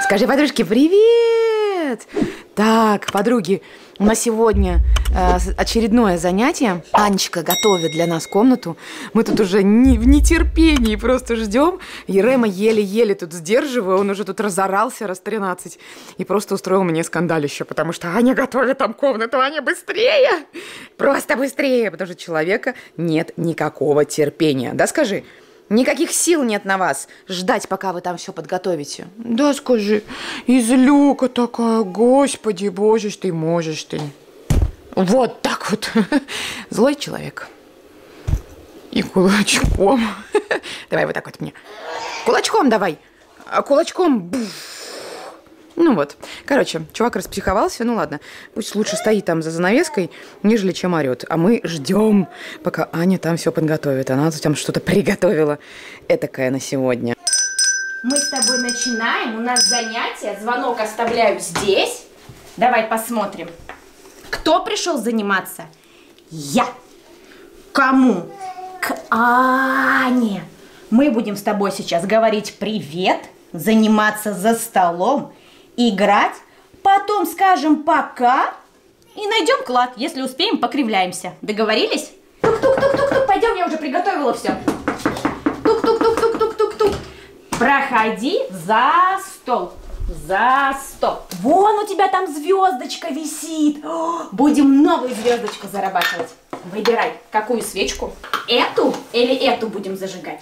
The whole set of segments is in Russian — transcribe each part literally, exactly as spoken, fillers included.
Скажи подружке привет! Так, подруги, у нас сегодня э, очередное занятие. Анечка готовит для нас комнату. Мы тут уже не, в нетерпении просто ждем. Ерема еле-еле тут сдерживаю. Он уже тут разорался раз тринадцать. И просто устроил мне скандалище, потому что Аня готовит там комнату. Аня, быстрее! Просто быстрее! Потому что у человека нет никакого терпения. Да, скажи? Никаких сил нет на вас ждать, пока вы там все подготовите. Да скажи, излюка такая, господи, боже ж ты, можешь ты. Вот так вот. Злой человек. И кулачком. Давай вот так вот мне. Кулачком давай. Кулачком. Ну вот. Короче, чувак распсиховался. Ну ладно. Пусть лучше стоит там за занавеской, нежели чем орет. А мы ждем, пока Аня там все подготовит. Она там что-то приготовила этакое на сегодня. Мы с тобой начинаем. У нас занятие. Звонок оставляю здесь. Давай посмотрим. Кто пришел заниматься? Я. Кому? К Ане. Мы будем с тобой сейчас говорить привет, заниматься за столом, играть, потом скажем пока и найдем клад. Если успеем, покривляемся. Договорились? Тук-тук-тук-тук-тук. Пойдем, я уже приготовила все. Тук-тук-тук-тук-тук-тук-тук. Проходи за стол. За стол. Вон у тебя там звездочка висит. О, будем новую звездочку зарабатывать. Выбирай, какую свечку. Эту или эту будем зажигать?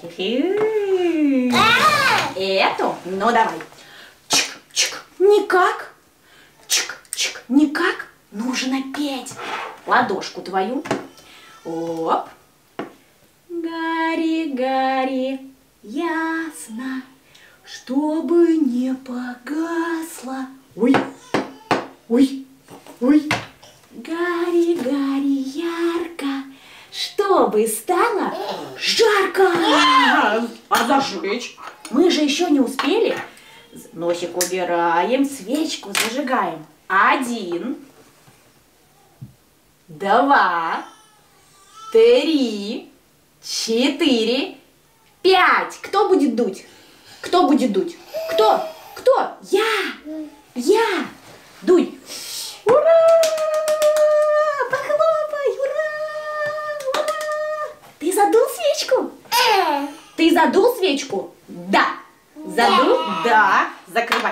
Эту? Ну давай. Чик-чик. Никак. Чик-чик. Никак. Нужно петь. Ладошку твою. Оп. Гори, гори, ясно, чтобы не погасло. Ой, ой, ой. Гори, гори, ярко, чтобы стало жарко. А зажечь? Мы же еще не успели. Носик убираем, свечку зажигаем. Один, два, три, четыре, пять. Кто будет дуть? Кто будет дуть? Кто? Кто? Я! Я! Дуй! Ура! Похлопай! Ура! Ура! Ты задул свечку? Э. Ты задул свечку? Да. Задул? Да. Закрывай.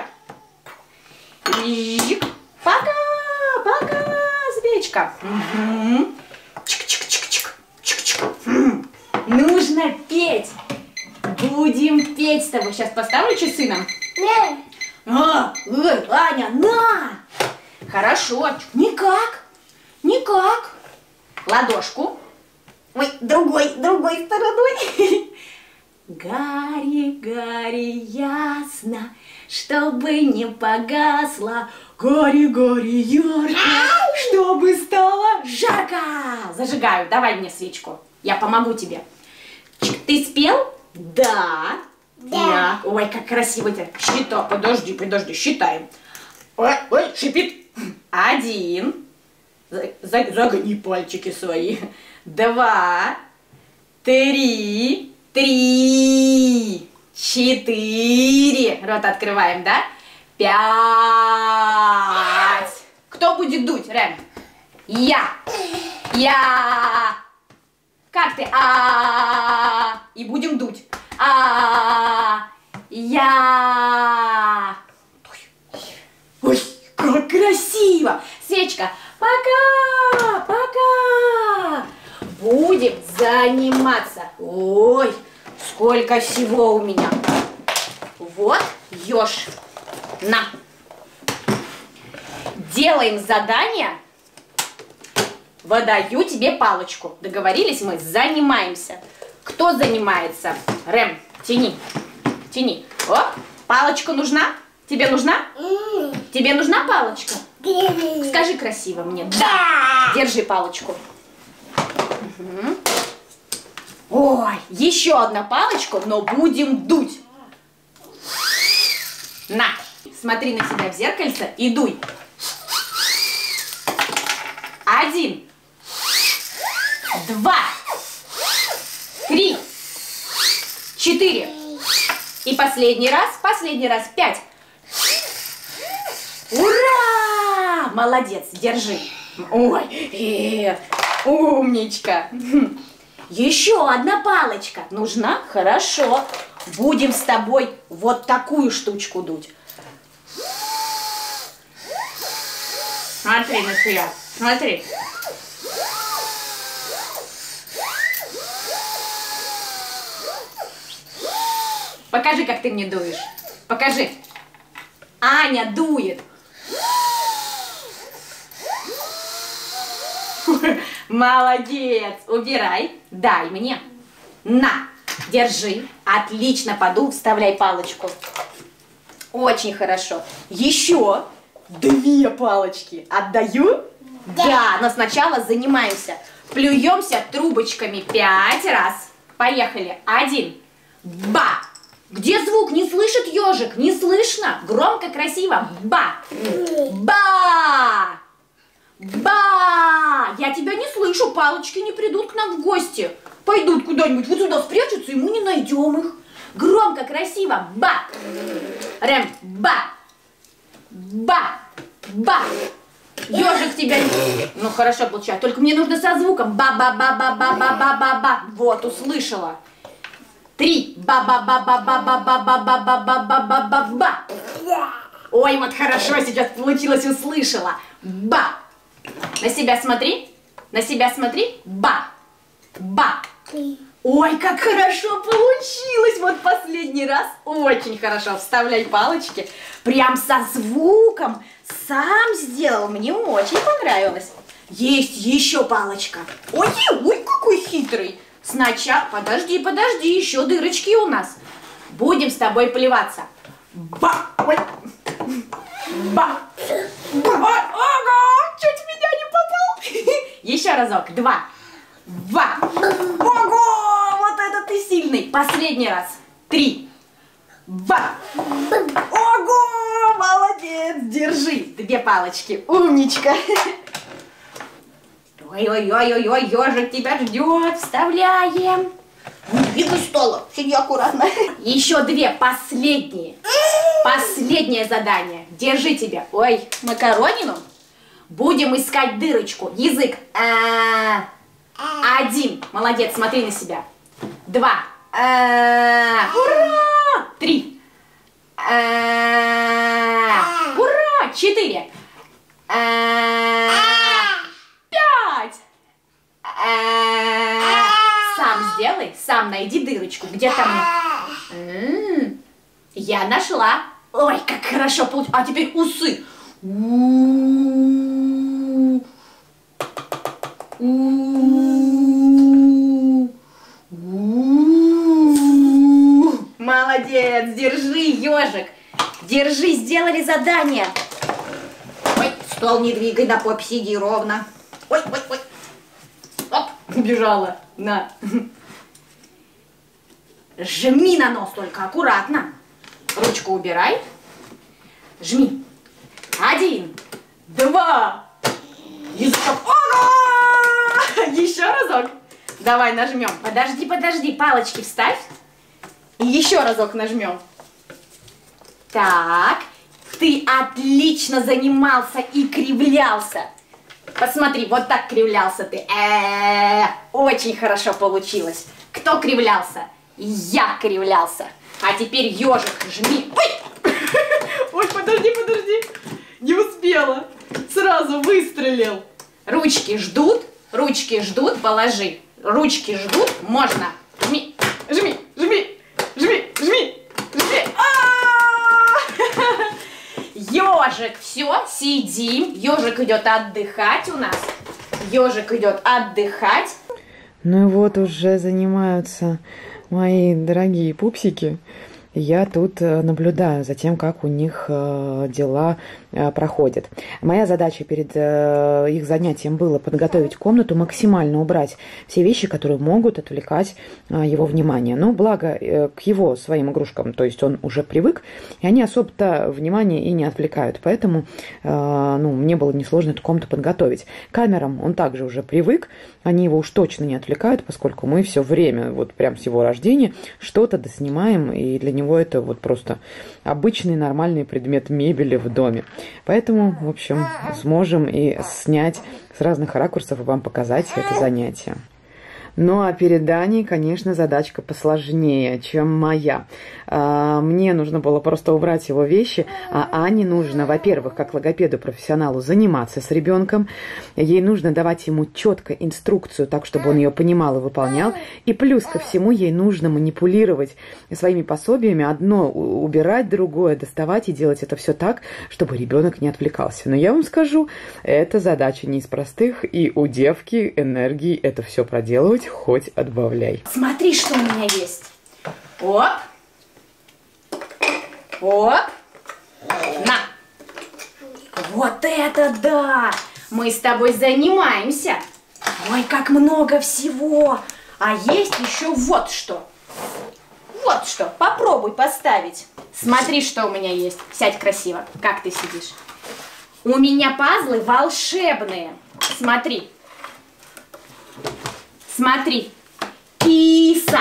И пока! Пока, свечка. Угу. Чик-чик-чик-чик. Чик-чик. Нужно петь. Будем петь с тобой. Сейчас поставлю часы нам. Нет. А, ой, Аня, на! Хорошо. Никак. Никак. Ладошку. Ой, другой, другой стороной. Гори, гори, ясно, чтобы не погасло. Гори, гори, ярко, чтобы стало жарко. Зажигаю. Давай мне свечку. Я помогу тебе. Ты спел? Да. Да. Ой, как красиво тебя. Считай. Подожди, подожди, считаем. Ой, ой, шипит. Один. Загни пальчики свои. Два. Три. Три. Четыре. Рот открываем, да? Пять. Кто будет дуть, Рэм? Я. Я. Как ты? А. И будем дуть. А. Я. Ой, как красиво. Свечка. Пока. Пока. Будем заниматься. Ой, сколько всего у меня. Вот, еж. На. Делаем задание. Выдаю тебе палочку. Договорились мы? Занимаемся. Кто занимается? Рэм, тяни. Тяни. Оп, палочка нужна? Тебе нужна? Mm. Тебе нужна палочка? Mm. Скажи красиво мне. Да! Держи палочку. Угу. Ой, еще одна палочка, но будем дуть. На, смотри на себя в зеркальце и дуй. Один. Два. Три. Четыре. И последний раз, последний раз. Пять. молодец, держи. Ой, э, умничка. Еще одна палочка нужна? Хорошо. Будем с тобой вот такую штучку дуть. Смотри на себя, смотри. Покажи, как ты мне дуешь. Покажи. Аня дует. Молодец. Убирай. Дай мне. На. Держи. Отлично подул. Вставляй палочку. Очень хорошо. Еще две палочки. Отдаю? Да. Но сначала занимаемся. Плюемся трубочками пять раз. Поехали. Один. Ба. Где звук? Не слышит ежик? Не слышно? Громко, красиво. Ба. Ба. Ба. Я тебя не слышу. Палочки не придут к нам в гости. Пойдут куда-нибудь вот сюда спрячутся, и мы не найдем их. Громко, красиво. Ба. Рэм. Ба. Ба. Ба. Ежик тебя не... Ну, хорошо получается. Только мне нужно со звуком. Ба-ба-ба-ба-ба-ба-ба-ба-ба. Вот, услышала. Три. Ба-ба-ба-ба-ба-ба-ба-ба-ба-ба-ба-ба-ба. Ой, вот хорошо сейчас получилось, услышала. Ба. На себя смотри. На себя смотри. Ба. Ба. Ой, как хорошо получилось. Вот последний раз. Очень хорошо. Вставляй палочки. Прям со звуком. Сам сделал. Мне очень понравилось. Есть еще палочка. Ой, ой, какой хитрый. Сначала, подожди, подожди, еще дырочки у нас. Будем с тобой плеваться. Ба! Ой. Ба! Ба! Ага! Чуть в меня не попал. Еще разок. Два. Ба! Ого! Вот это ты сильный. Последний раз. Три. Ба! Ого! Молодец! Держи. Две палочки. Умничка. Ой-ой-ой-ой-ой, ежик тебя ждет. Вставляем. Не видно стола. Сиди аккуратно. Еще две последние. Последнее задание. Держи тебя. Ой, макаронину. Будем искать дырочку. Язык. А-а-а. Один. Молодец, смотри на себя. Два. А-а-а. Ура! Три. А-а-а. Ура! Четыре. А-а-а. Сам сделай, сам найди дырочку. Где там? М-м-м, я нашла. Ой, как хорошо получилось. А теперь усы. Молодец, держи, ежик. Держи, сделали задание. Ой, стол не двигай, на попе сиди ровно. Ой, ой, ой. Оп, убежала. На. Жми на нос только, аккуратно. Ручку убирай. Жми. Один, два. Языком. Ого! Еще разок. Давай нажмем. Подожди, подожди. Палочки вставь. И еще разок нажмем. Так. Ты отлично занимался и кривлялся. Посмотри, вот так кривлялся ты. Э-э-э, очень хорошо получилось. Кто кривлялся? Я кривлялся. А теперь ежик, жми. Ой! Ой, подожди, подожди. Не успела. Сразу выстрелил. Ручки ждут, ручки ждут, положи. Ручки ждут, можно. Жми, жми, жми, жми, жми, жми. Ежик, все, сидим. Ежик идет отдыхать у нас. Ежик идет отдыхать. Ну и вот уже занимаются мои дорогие пупсики. Я тут наблюдаю за тем, как у них дела проходят. Моя задача перед их занятием была подготовить комнату, максимально убрать все вещи, которые могут отвлекать его внимание. Но благо к его своим игрушкам, то есть он уже привык, и они особо-то внимание и не отвлекают. Поэтому ну, мне было несложно эту комнату подготовить. К камерам он также уже привык, они его уж точно не отвлекают, поскольку мы все время, вот прям с его рождения, что-то доснимаем, и для него него это вот просто обычный нормальный предмет мебели в доме. Поэтому, в общем, сможем и снять с разных ракурсов и вам показать это занятие. Ну а перед Аней, конечно, задачка посложнее, чем моя. Мне нужно было просто убрать его вещи, а Ане нужно, во-первых, как логопеду-профессионалу, заниматься с ребенком. Ей нужно давать ему четко инструкцию, так, чтобы он ее понимал и выполнял. И плюс ко всему ей нужно манипулировать своими пособиями. Одно убирать, другое доставать и делать это все так, чтобы ребенок не отвлекался. Но я вам скажу, эта задача не из простых, и у девки энергии это все проделывать хоть отбавляй. Смотри, что у меня есть. Оп. Оп. На. Вот это да! Мы с тобой занимаемся. Ой, как много всего. А есть еще вот что. Вот что. Попробуй поставить. Смотри, что у меня есть. Сядь красиво. Как ты сидишь? У меня пазлы волшебные. Смотри. Смотри. Киса.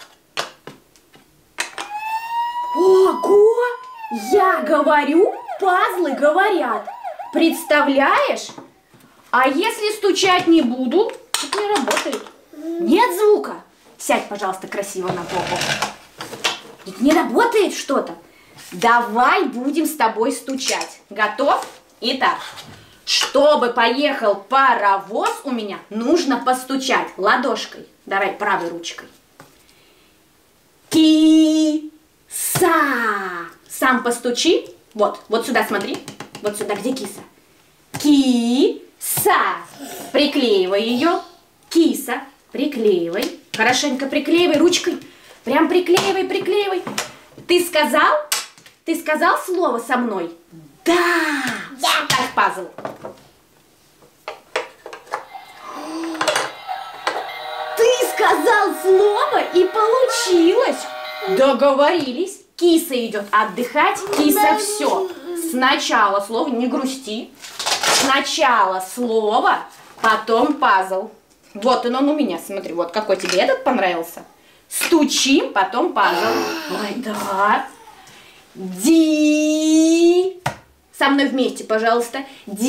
Ого! Я говорю, пазлы говорят. Представляешь? А если стучать не буду, это не работает. Нет звука. Сядь, пожалуйста, красиво на попу. Ведь не работает что-то. Давай будем с тобой стучать. Готов? Итак, чтобы поехал паровоз у меня, нужно постучать ладошкой. Давай правой ручкой. Ки. Са. Сам постучи. Вот, вот сюда смотри. Вот сюда, где киса? Ки-са. Приклеивай ее. Киса. Приклеивай. Хорошенько приклеивай ручкой. Прям приклеивай, приклеивай. Ты сказал? Ты сказал слово со мной? Да. Да. Ставь пазл. Ты сказал слово и получилось. Договорились. Киса идет отдыхать. Киса все. Сначала слово, не грусти. Сначала слово, потом пазл. Вот он, он у меня. Смотри, вот какой тебе этот понравился. Стучим, потом пазл. Ой, да. Ди. Со мной вместе, пожалуйста.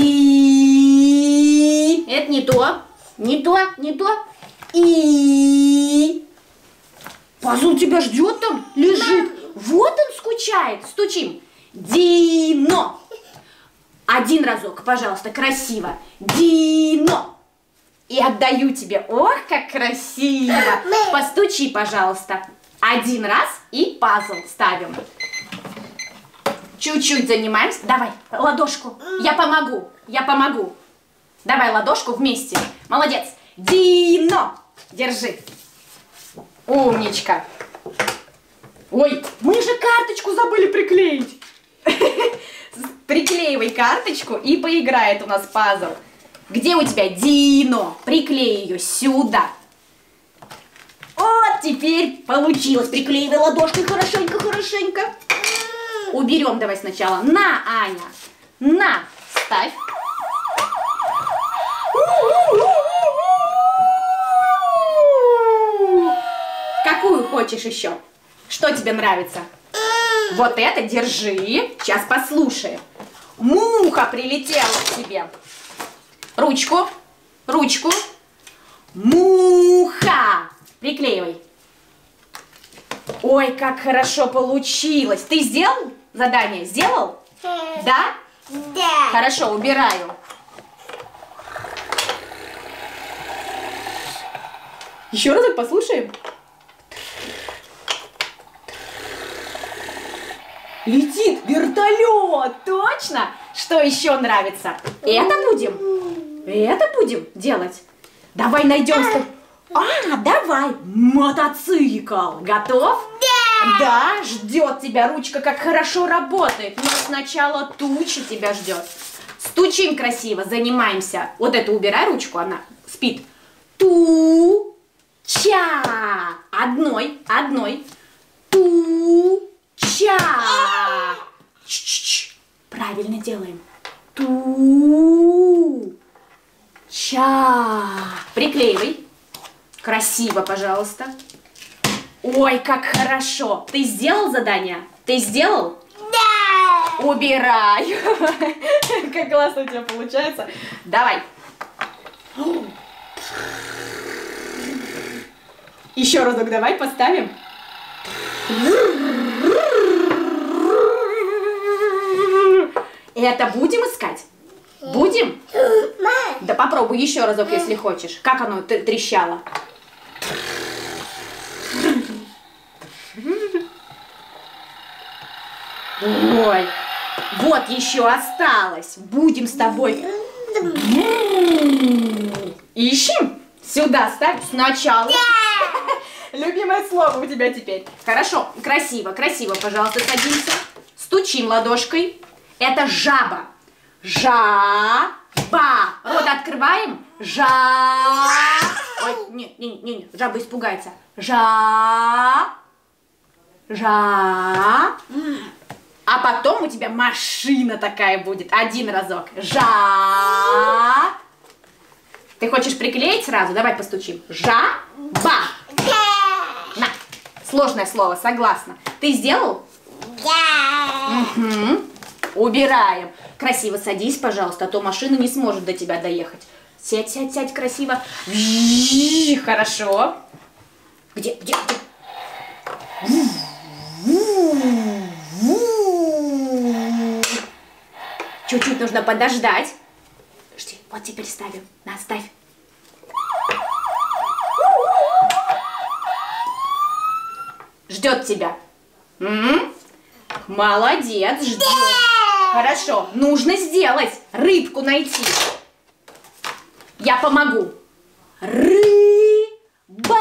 Ди. Это не то. Не то, не то. И. Пазл тебя ждет там, лежит. Вот он скучает. Стучим. Дино. Один разок, пожалуйста, красиво. Дино. И отдаю тебе. Ох, как красиво. Постучи, пожалуйста. Один раз и пазл ставим. Чуть-чуть занимаемся. Давай, ладошку. Я помогу. Я помогу. Давай ладошку вместе. Молодец. Дино. Держи. Умничка. Ой, мы же карточку забыли приклеить. Приклеивай карточку и поиграет у нас пазл. Где у тебя Дино? Приклей ее сюда. Вот теперь получилось. Приклеивай ладошкой хорошенько, хорошенько. Уберем давай сначала. На, Аня. На, ставь. Какую хочешь еще? Что тебе нравится? Вот это держи. Сейчас послушаем. Муха прилетела к тебе. Ручку. Ручку. Муха. Приклеивай. Ой, как хорошо получилось. Ты сделал задание? Сделал? Да? Да. Хорошо, убираю. Еще разок послушаем. Летит вертолет, точно? Что еще нравится? Это будем? Это будем делать? Давай найдем с тобой. А, давай. Мотоцикл. Готов? Да. Да, ждет тебя ручка, как хорошо работает. Но сначала туча тебя ждет. Стучим красиво, занимаемся. Вот это убирай ручку, она спит. Ту-ча. Одной, одной. Ту-ча. Ч-ч-ч. Правильно делаем. Ту-ча. Приклеивай. Красиво, пожалуйста. Ой, как хорошо. Ты сделал задание? Ты сделал? Да. Убирай. Как классно у тебя получается. Давай. Еще разок давай поставим. Это будем искать? Будем? Да попробуй еще разок, если хочешь. Как оно трещало? Ой, вот еще осталось. Будем с тобой. Ищем? Сюда ставь сначала. Любимое слово у тебя теперь. Хорошо, красиво, красиво, пожалуйста, садимся. Стучим ладошкой. Это жаба. Жаба. Рот открываем. Жа. Ой, не, не, не, не, жаба испугается. Жа. Жа. А потом у тебя машина такая будет. Один разок. Жа. Ты хочешь приклеить сразу? Давай постучим. Жаба. На. Сложное слово, согласна. Ты сделал? Да. Угу. Убираем. Красиво садись, пожалуйста, а то машина не сможет до тебя доехать. Сядь, сядь, сядь, красиво. Хорошо. Где, где, где? Чуть-чуть нужно подождать. Подожди, вот теперь ставим. На, ставь. Ждет тебя. М-м-м. Молодец, ждет. Хорошо, нужно сделать. Рыбку найти. Я помогу. Рыба.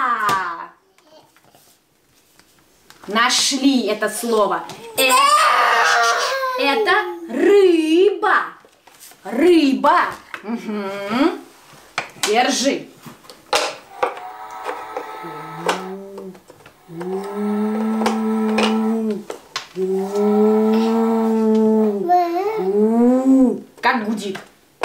Нашли это слово. Э это рыба. Рыба. Угу. Держи. Как гудит.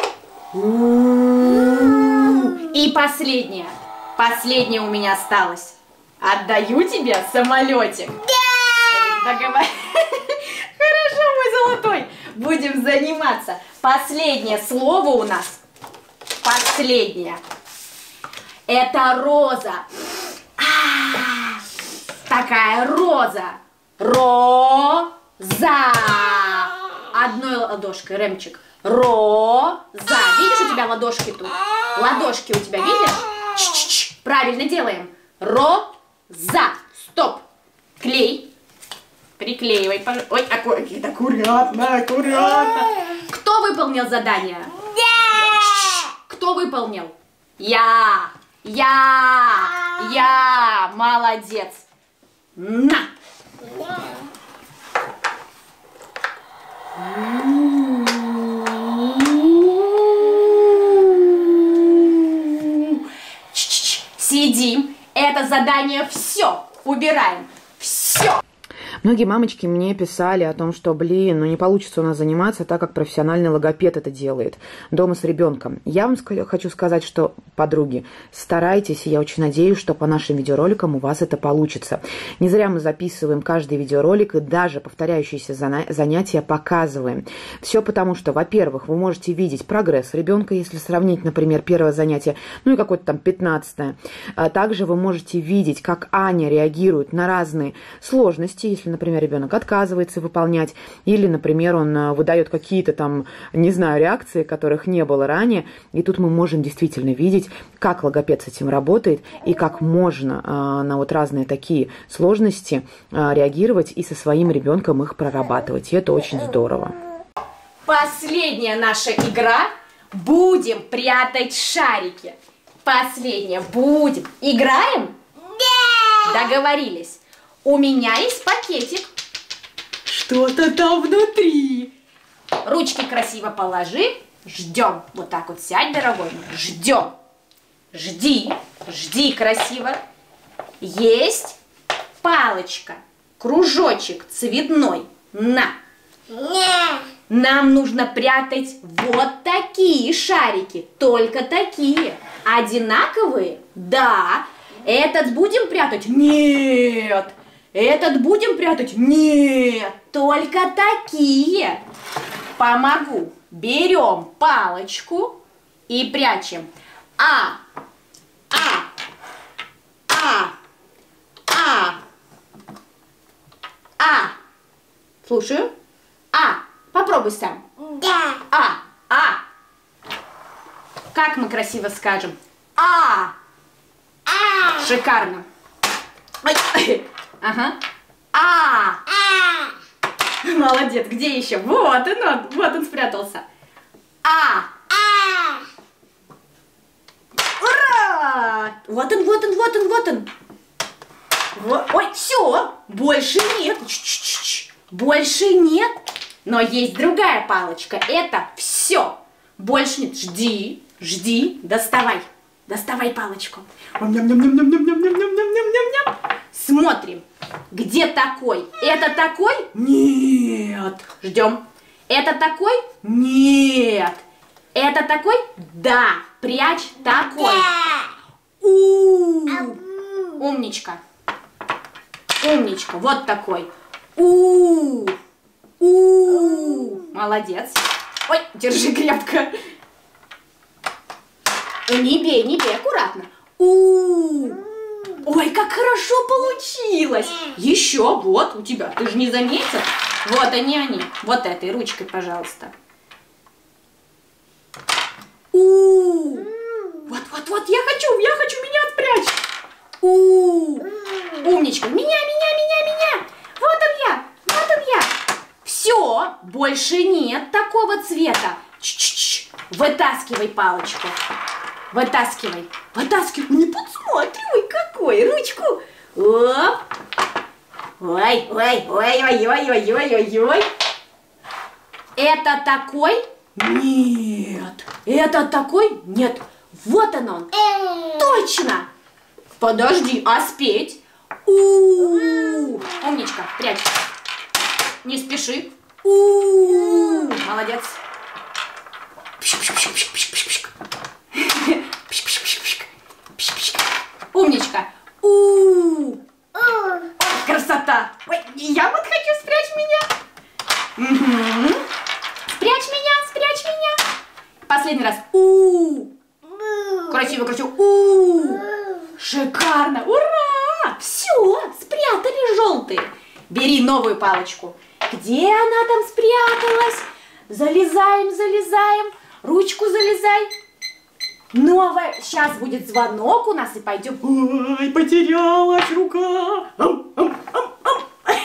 И последнее. Последнее у меня осталось. Отдаю тебе самолетик. Да! Договор... Хорошо, мой золотой. Будем заниматься. Последнее слово у нас. Последнее. Это роза. А-а-а. Такая роза. Роза. Одной ладошкой, Ремчик. Роза. Видишь, у тебя ладошки тут? Ладошки у тебя, видишь? Ч-ч-ч. Правильно делаем. Роза. Стоп. Клей. Приклеивай. Ой, аккуратно, аккуратно, аккуратно. Кто выполнил задание? Я. Кто выполнил? Я. Я. Я. Молодец. На. Сидим. Это задание все. Убираем. Все. Многие мамочки мне писали о том, что, блин, ну не получится у нас заниматься так, как профессиональный логопед это делает дома с ребенком. Я вам хочу сказать, что, подруги, старайтесь, и я очень надеюсь, что по нашим видеороликам у вас это получится. Не зря мы записываем каждый видеоролик и даже повторяющиеся занятия показываем. Все потому, что, во-первых, вы можете видеть прогресс ребенка, если сравнить, например, первое занятие, ну и какое-то там пятнадцатое. А также вы можете видеть, как Аня реагирует на разные сложности, если, например, ребенок отказывается выполнять, или, например, он выдает какие-то там, не знаю, реакции, которых не было ранее, и тут мы можем действительно видеть, как логопед с этим работает, и как можно э, на вот разные такие сложности э, реагировать и со своим ребенком их прорабатывать, и это очень здорово. Последняя наша игра. Будем прятать шарики. Последняя. Будем. Играем? Да! Договорились. У меня есть пакетик. Что-то там внутри. Ручки красиво положи. Ждем. Вот так вот сядь, дорогой. Ждем. Жди. Жди красиво. Есть палочка. Кружочек цветной. На. Нам нужно прятать вот такие шарики. Только такие. Одинаковые? Да. Этот будем прятать? Нет. Этот будем прятать? Нет. Только такие. Помогу. Берем палочку и прячем. А. А. А. А. А. Слушаю. А. Попробуй сам. Да. А. А. Как мы красиво скажем? А. А. Шикарно. Ой. Ага. А. А. Молодец. Где еще? Вот он, он. Вот он спрятался. А. А. Ура! Вот он, вот он, вот он, вот он. Вот. Ой, все. Больше нет. Ч-ч-ч-ч. Больше нет. Но есть другая палочка. Это все. Больше нет. Жди, жди. Доставай. Доставай палочку. Ням-ням-ням-ням-ням-ням-ням-ням-ням-ням. Смотрим. Где такой? Это такой? Нет. Ждем. Это такой? Нет. Это такой? Да. Прячь такой. У. Умничка. Умничка. Вот такой. У. У. Молодец. Ой, держи крепко. Не бей, не бей, аккуратно. У. Ой, как хорошо получилось. Еще, вот, у тебя. Ты же не заметил? Вот они, они. Вот этой ручкой, пожалуйста. У. Вот, вот, вот, я хочу, я хочу, меня спрячь. У. Умничка. Меня, меня, меня, меня. Вот он я, вот он я. Все, больше нет такого цвета. Ч-ч-ч. Вытаскивай палочку. Вытаскивай. Вытаскивай. Не подсматривай, какой. Ручку. Оп. Ой, ой, ой, ой, ой, ой, ой, ой, ой. Это такой? Нет. Это такой? Нет. Вот он он. Точно. Подожди, а спеть? У-у-у. Умничка, прячь. Не спеши. У-у-у. Молодец. Умничка. У. Красота. Ой, я вот хочу, спрячь меня. Угу. Спрячь меня, спрячь меня. Последний раз. У. Красиво, красиво. У. Шикарно. Ура! Все, спрятали желтые. Бери новую палочку. Где она там спряталась? Залезаем, залезаем. Ручку залезай. Новая. Сейчас будет звонок у нас и пойдем. Ой, потерялась рука. Ам, ам, ам, ам.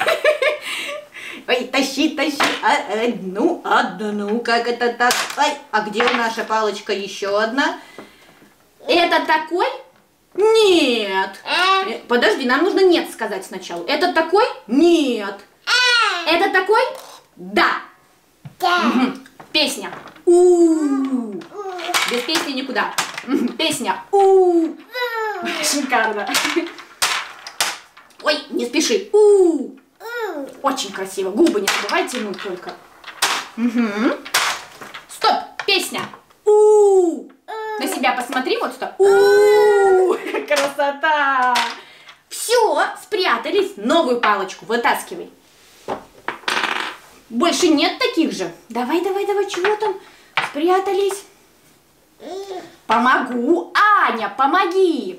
Ой, тащи, тащи. Одну, одну. Как это так? Ой, а где наша палочка? Еще одна. Это такой? Нет. Подожди, нам нужно нет сказать сначала. Это такой? Нет. Это такой? Да. Угу. Песня. У. Без песни никуда. Песня. У. Шикарно. Ой, не спеши. У. Очень красиво. Губы не забывай тянуть только. Угу. Стоп. Песня. У. На себя посмотри, вот сюда. У. Красота. Все, спрятались. Новую палочку вытаскивай. Больше нет таких же. Давай, давай, давай, чего там? Спрятались. Помогу. Аня, помоги.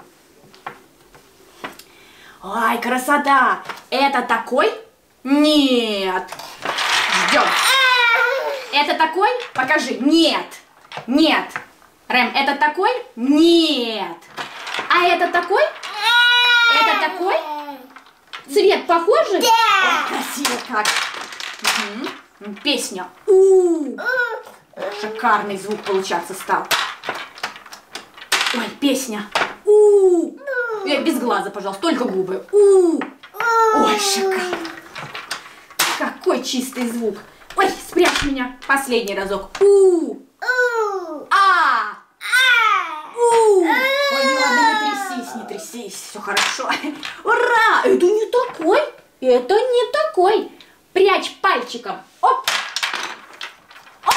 Ай, красота. Это такой? Нет. Ждем. Это такой? Покажи. Нет. Нет. Рэм, это такой? Нет. А это такой? Это такой? Цвет похожий? Да. Ой, красиво как. Угу. Песня. У. Шикарный звук получаться стал. Ой, песня. У. Я без глаза, пожалуйста, только губы. У. Ой, шикарно. Какой чистый звук. Ой, спрячь меня. Последний разок. У. А. У. Ой, не ладно, не трясись, не трясись. Все хорошо. Ура! Это не такой. Это не такой. Прячь пальчиком. Оп. Оп.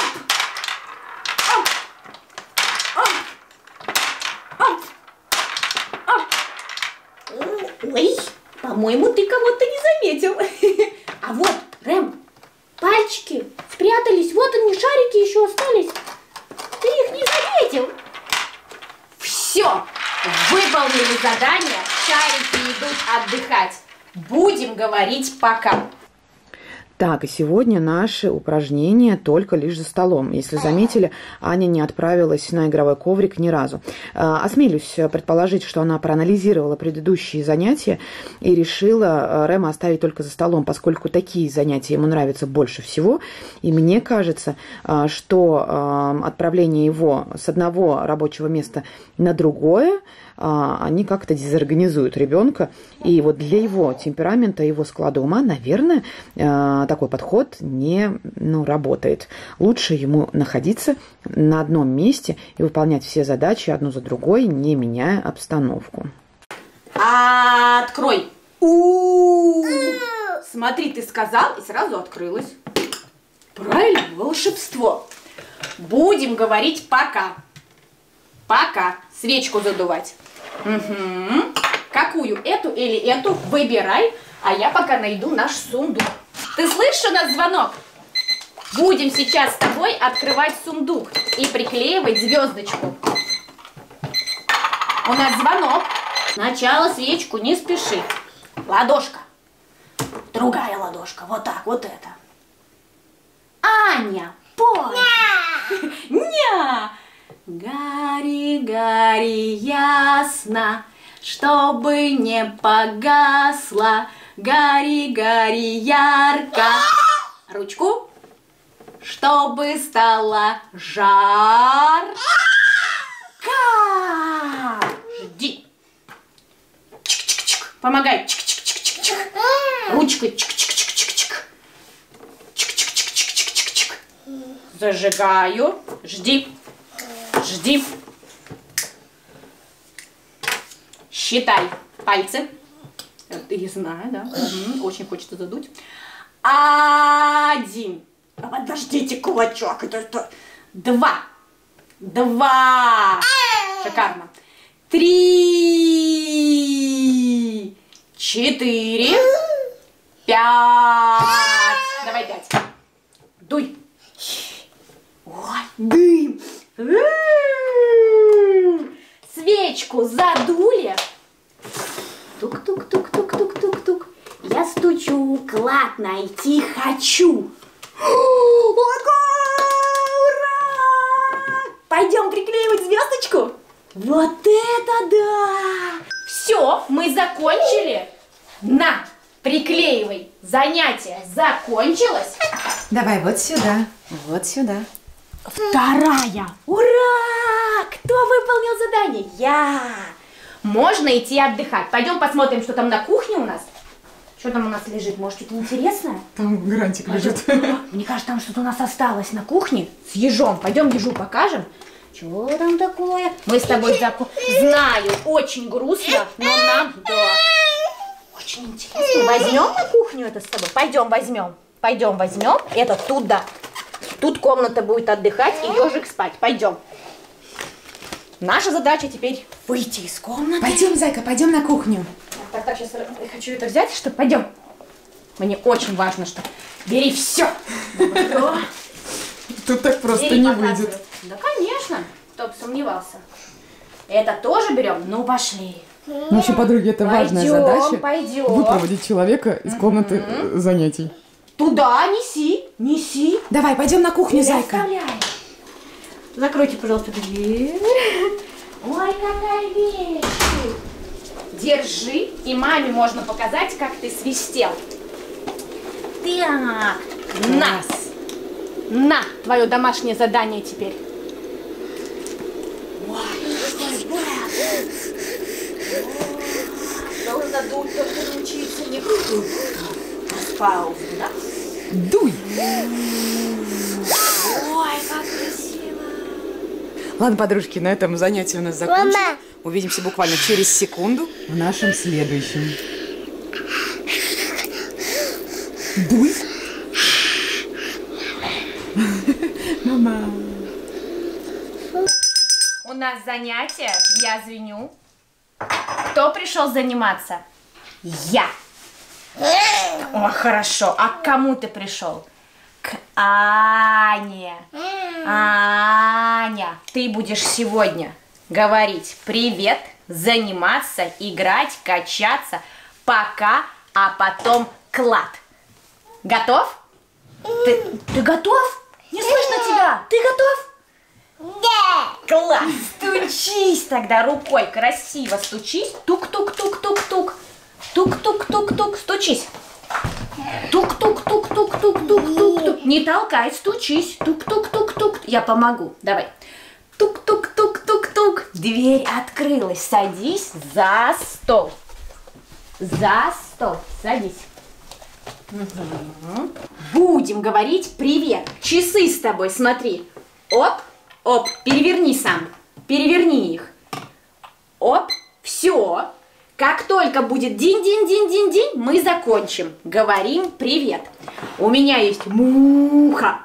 Оп. Оп. Оп. Оп. По-моему, ты кого-то не заметил. А вот, Рэм, пальчики спрятались. Вот они, шарики еще остались. Ты их не заметил. Все, выполнили задание. Шарики идут отдыхать. Будем говорить пока. Так, и сегодня наши упражнения только лишь за столом. Если заметили, Аня не отправилась на игровой коврик ни разу. Осмелюсь предположить, что она проанализировала предыдущие занятия и решила Рэма оставить только за столом, поскольку такие занятия ему нравятся больше всего. И мне кажется, что отправление его с одного рабочего места на другое, они как-то дезорганизуют ребенка. И вот для его темперамента, его склада ума, наверное, такой подход не ну, работает. Лучше ему находиться на одном месте и выполнять все задачи одну за другой, не меняя обстановку. Открой. У-у-у. Смотри, ты сказал, и сразу открылось. Правильно, волшебство. Будем говорить пока. Пока. Свечку задувать. Угу. Какую? Эту или эту? Выбирай, а я пока найду наш сундук. Ты слышишь, у нас звонок? Будем сейчас с тобой открывать сундук и приклеивать звездочку. У нас звонок. Сначала свечку, не спеши. Ладошка. Другая ладошка. Вот так, вот это. Аня, пой. Ня. Гори, гори, ясно, чтобы не погасло. Гори, гори, ярко. Ручку. Чтобы стало жарко. Жди. Чик-чик-чик. Помогай. Чик-чик-чик-чик-чик. Ручкой. Чик-чик-чик-чик-чик. Чик-чик-чик-чик-чик-чик. Зажигаю. Жди. Жди. Считай пальцы. Я знаю, да. Угу. Очень хочется задуть. Один. Подождите, кулачок. Это что? Два. Два. Шикарно. Три. Четыре. Пять. Давай пять. Дуй. Ой, дым. Свечку задули. Тук-тук-тук-тук-тук-тук-тук. Я стучу, клад найти хочу. Ого! Ура! Пойдем приклеивать звездочку? Вот это да! Все, мы закончили. На, приклеивай. Занятие закончилось. Давай вот сюда, вот сюда. Вторая. Ура! Кто выполнил задание? Я. Можно идти отдыхать. Пойдем посмотрим, что там на кухне у нас. Что там у нас лежит? Может, что-то интересное? Там грантик лежит. Мне кажется, там что-то у нас осталось на кухне с ежом. Пойдем ежу покажем. Что там такое? Мы с тобой закон... Знаю, очень грустно, но нам... Да. Очень интересно. Возьмем на кухню это с тобой? Пойдем возьмем. Пойдем возьмем. Это туда. Тут комната будет отдыхать и ежик спать. Пойдем. Наша задача теперь выйти из комнаты. Пойдем, зайка, пойдем на кухню. Так, так, сейчас я хочу это взять, чтобы пойдем. Мне очень важно, что бери все. Тут так просто не выйдет. Да, конечно. Кто бы сомневался. Это тоже берем? Ну, пошли. Ну, вообще, подруги, это важная задача. Пойдем. Выпроводить человека из комнаты занятий. Туда неси, неси. Давай, пойдем на кухню, зайка. Оставляй. Закройте, пожалуйста, дверь. Ой, какая вещь. Держи, и маме можно показать, как ты свистел. Так, на. На, твое домашнее задание теперь. Нужно дуть, только не учиться не паузу, да? Дуй. Ой, как красиво. Ладно, подружки, на этом занятие у нас закончено. Мама. Увидимся буквально через секунду в нашем следующем. Дуй. Мама. У нас занятие, я звеню. Кто пришел заниматься? Я. О, хорошо. А к кому ты пришел? К Ане. Аня, ты будешь сегодня говорить привет, заниматься, играть, качаться, пока, а потом клад. Готов? Ты, ты готов? Не слышно тебя. Ты готов? Да. Класс! Стучись тогда рукой, красиво стучись. Тук-тук-тук-тук-тук. Тук-тук-тук-тук, стучись. Тук-тук-тук-тук-тук-тук-тук-тук. Не толкай, стучись. Тук-тук-тук-тук. Я помогу. Давай. Тук-тук-тук-тук-тук. Дверь открылась. Садись за стол. За стол. Садись. Угу. Будем говорить привет. Часы с тобой, смотри. Оп, оп, переверни сам. Переверни их. Оп, все. Как только будет динь-динь-динь-динь-динь, мы закончим. Говорим привет. У меня есть муха.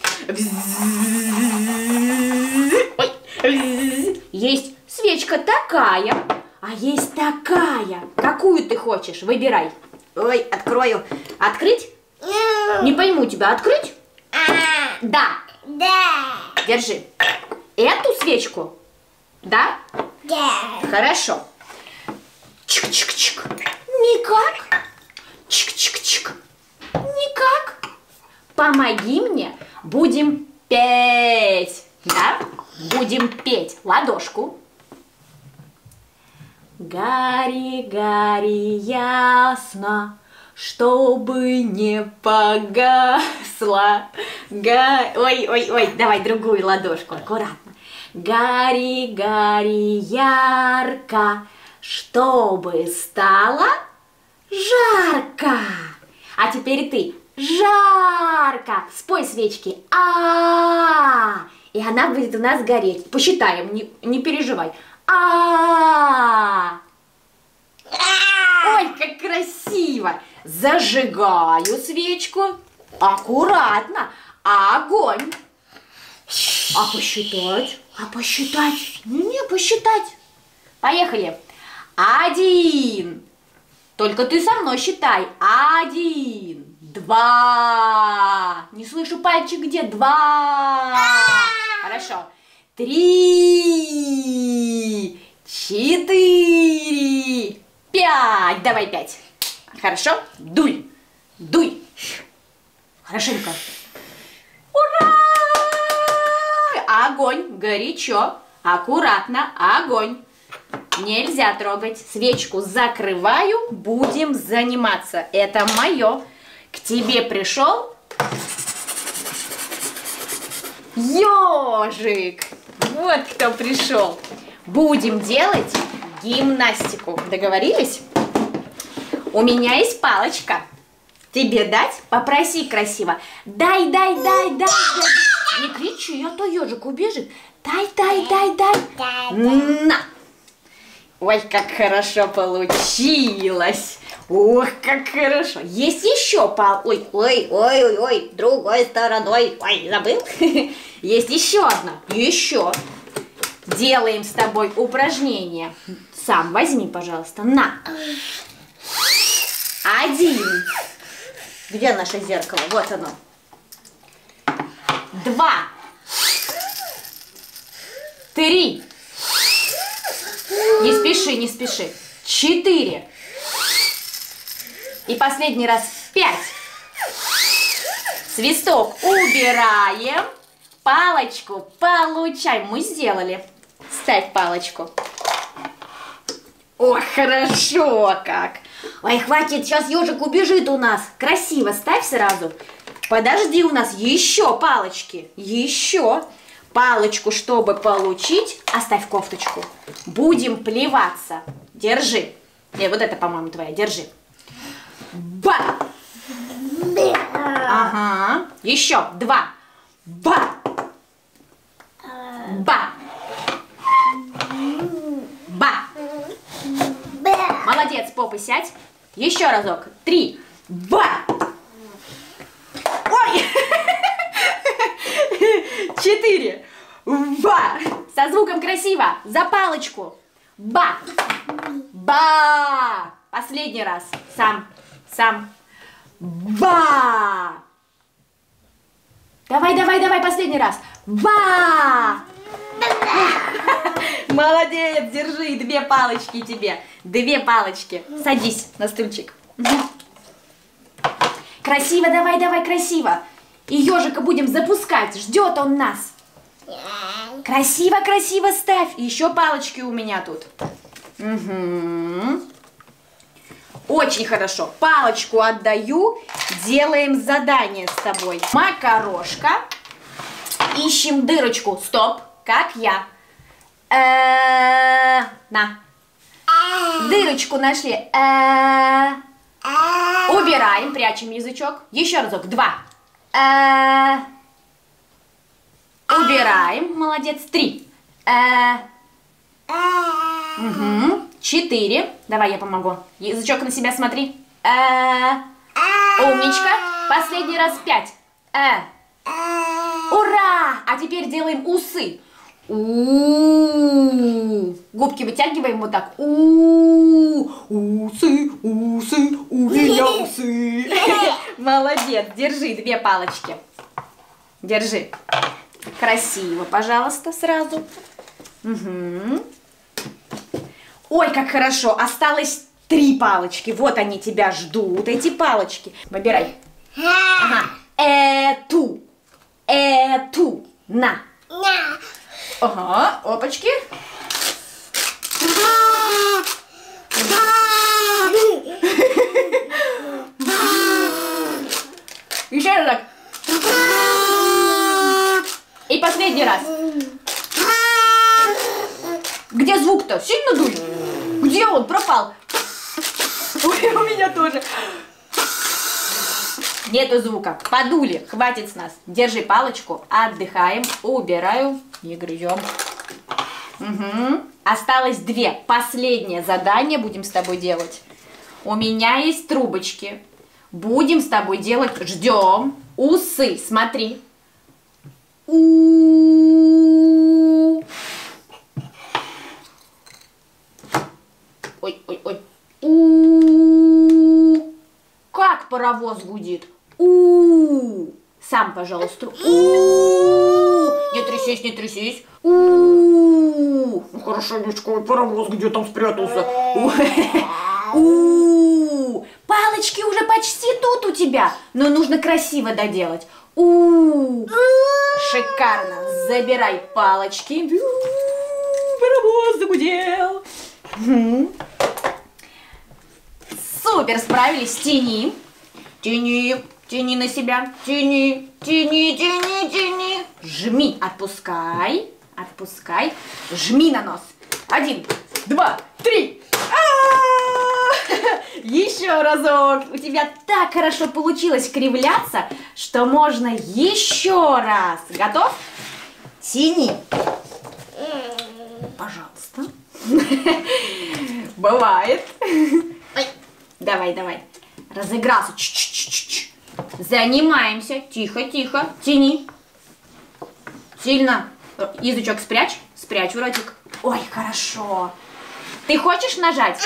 Ой. Есть свечка такая, а есть такая. Какую ты хочешь? Выбирай. Ой, открою. Открыть? Не пойму тебя. Открыть? Да. Да. Держи. Эту свечку? Да? Да. Хорошо. Чик-чик-чик. Никак. Чик-чик-чик. Никак. Помоги мне. Будем петь. Да? Будем петь. Ладошку. Гори, гори, ясно, чтобы не погасла. Га... Ой, ой, ой, давай другую ладошку, аккуратно. Гори, гори, ярко, чтобы стало жарко. А теперь ты. Жарко. Спой свечки. А-а-а. И она будет у нас гореть. Посчитаем, не, не переживай. А-а-а. Ой, как красиво. Зажигаю свечку. Аккуратно. Огонь. А посчитать? А посчитать? Не-не, посчитать. Поехали. Один. Только ты со мной считай. Один. Два. Не слышу пальчик где? Два. Хорошо. Три. Четыре. Пять. Давай пять. Хорошо? Дуй. Дуй. Хорошенько. Ура! Огонь. Горячо. Аккуратно. Огонь. Нельзя трогать. Свечку закрываю. Будем заниматься. Это мое. К тебе пришел ежик. Вот кто пришел. Будем делать гимнастику. Договорились? У меня есть палочка. Тебе дать? Попроси красиво. Дай, дай, дай, дай. Не кричи, а то ежик убежит. Дай, дай, дай, дай. На. Ой, как хорошо получилось. Ох, как хорошо. Есть еще пал... Ой, ой, ой, ой, ой, другой стороной. Ой, забыл? Есть еще одна. Еще. Делаем с тобой упражнение. Сам возьми, пожалуйста. На. Один. Где наше зеркало? Вот оно. Два. Три. Не спеши, не спеши. Четыре. И последний раз пять. Свисток убираем. Палочку получаем. Мы сделали. Ставь палочку. О, хорошо как. Ой, хватит, сейчас ежик убежит у нас. Красиво ставь сразу. Подожди, у нас еще палочки. Еще. Палочку, чтобы получить, оставь кофточку. Будем плеваться. Держи. И вот это, по-моему, твоя. Держи. Ба! Ага. Еще. Два. Ба! Ба! Ба! Молодец, попы, сядь. Еще разок. Три. Ба! Ой! Четыре. Ба! Со звуком красиво. За палочку. Ба! Ба! Последний раз. Сам. Сам. Ба! Давай, давай, давай, последний раз. Ба! Молодец, держи, две палочки тебе. Две палочки. Садись на стульчик. Красиво, давай, давай, красиво. И ежика будем запускать, ждет он нас. Красиво, красиво ставь. И еще палочки у меня тут. Угу. Очень хорошо. Палочку отдаю. Делаем задание с тобой. Макарошка. Ищем дырочку. Стоп. Как я. Э-э-э, на. Дырочку нашли. Э-э-э. Убираем, прячем язычок. Еще разок. Два. Э-э-э. Убираем. Молодец. Три. Э-э-э. Угу. Четыре. Давай я помогу. Язычок на себя смотри. Э-э-э. Умничка. Последний раз. Пять. Э. Ура! А теперь делаем усы. У-у-у. Губки вытягиваем вот так. У-у-у. Усы, усы, у меня усы. Молодец. Держи две палочки. Держи. Красиво, пожалуйста, сразу. Угу. Ой, как хорошо. Осталось три палочки. Вот они тебя ждут, эти палочки. Выбирай. Ага. Эту. Эту. На. Ага, опачки. Еще раз так. И последний раз. Где звук-то? Сильно дует? Где он? Пропал. Ой, у меня тоже. Нету звука. Подули. Хватит с нас. Держи палочку. Отдыхаем. Убираю. Не грызем. Угу. Осталось две. Последнее задание будем с тобой делать. У меня есть трубочки. Будем с тобой делать. Ждем. Усы. Смотри. У. Ой, ой, ой. У. Как паровоз гудит. У. Сам, пожалуйста. У. Не трясись, не трясись. У. Ну хорошенечко, паровоз где там спрятался. У. Палочки уже почти тут у тебя, но нужно красиво доделать. У. Шикарно. Забирай палочки. Паровоз загудел. Супер, справились. Тяни. Тяни. Тяни на себя. Тяни. Тяни, тяни, тяни. Жми. Отпускай. Отпускай. Жми на нос. Один, два, три. Еще разок. У тебя так хорошо получилось кривляться, что можно еще раз. Готов? Тяни. Пожалуйста. Бывает. Ой. Давай, давай. Разыгрался. Ч-ч-ч-ч-ч. Занимаемся. Тихо, тихо. Тяни. Сильно. Язычок спрячь. Спрячь в ротик. Ой, хорошо. Ты хочешь нажать?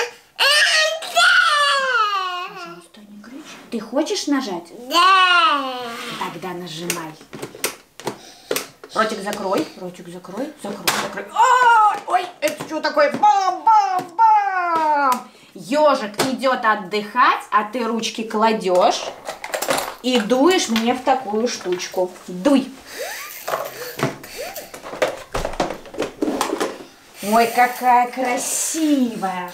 Пожалуйста, не кричи. Ты хочешь нажать? Да. Тогда нажимай. Ротик закрой. Ротик закрой. Закрой, закрой. Ой, ой, это что такое? Бам-бам-бам! Ежик идет отдыхать, а ты ручки кладешь и дуешь мне в такую штучку. Дуй. Ой, какая красивая.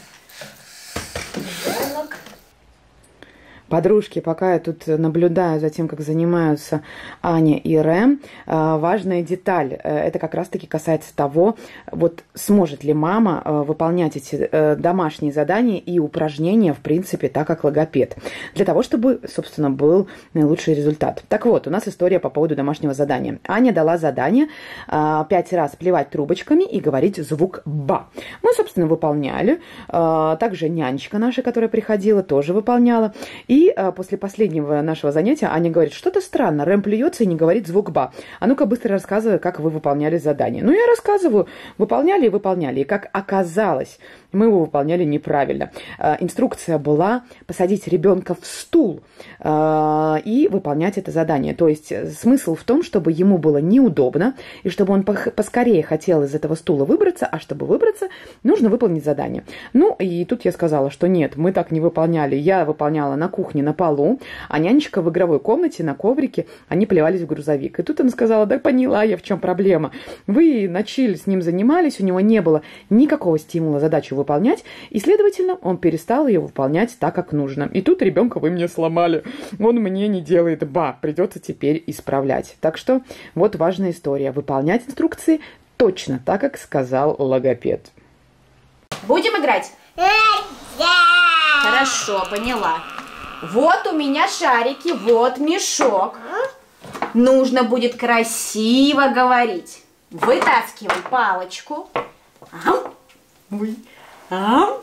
Ежик. Подружки, пока я тут наблюдаю за тем, как занимаются Аня и Рэм, важная деталь. Это как раз-таки касается того, вот сможет ли мама выполнять эти домашние задания и упражнения, в принципе, так как логопед. Для того, чтобы, собственно, был наилучший результат. Так вот, у нас история по поводу домашнего задания. Аня дала задание пять раз плевать трубочками и говорить звук «ба». Мы, собственно, выполняли. Также нянечка наша, которая приходила, тоже выполняла. И И а, после последнего нашего занятия Аня говорит, что-то странно, Рэм плюется и не говорит звук «ба». А ну-ка быстро рассказывай, как вы выполняли задание. Ну, я рассказываю, выполняли и выполняли. И как оказалось, мы его выполняли неправильно. А, инструкция была посадить ребенка в стул а, и выполнять это задание. То есть смысл в том, чтобы ему было неудобно, и чтобы он поскорее хотел из этого стула выбраться, а чтобы выбраться, нужно выполнить задание. Ну, и тут я сказала, что нет, мы так не выполняли. Я выполняла на кухне, на полу, а нянечка в игровой комнате, на коврике, они плевались в грузовик. И тут она сказала, да поняла я, в чем проблема. Вы начали с ним занимались, у него не было никакого стимула задачу выполнять, и, следовательно, он перестал ее выполнять так, как нужно. И тут ребенка вы мне сломали. Он мне не делает ба, придется теперь исправлять. Так что вот важная история. Выполнять инструкции точно так, как сказал логопед. Будем играть? Да. Хорошо, поняла. Вот у меня шарики, вот мешок. Нужно будет красиво говорить. Вытаскивай палочку. Ам. Ой. Ам.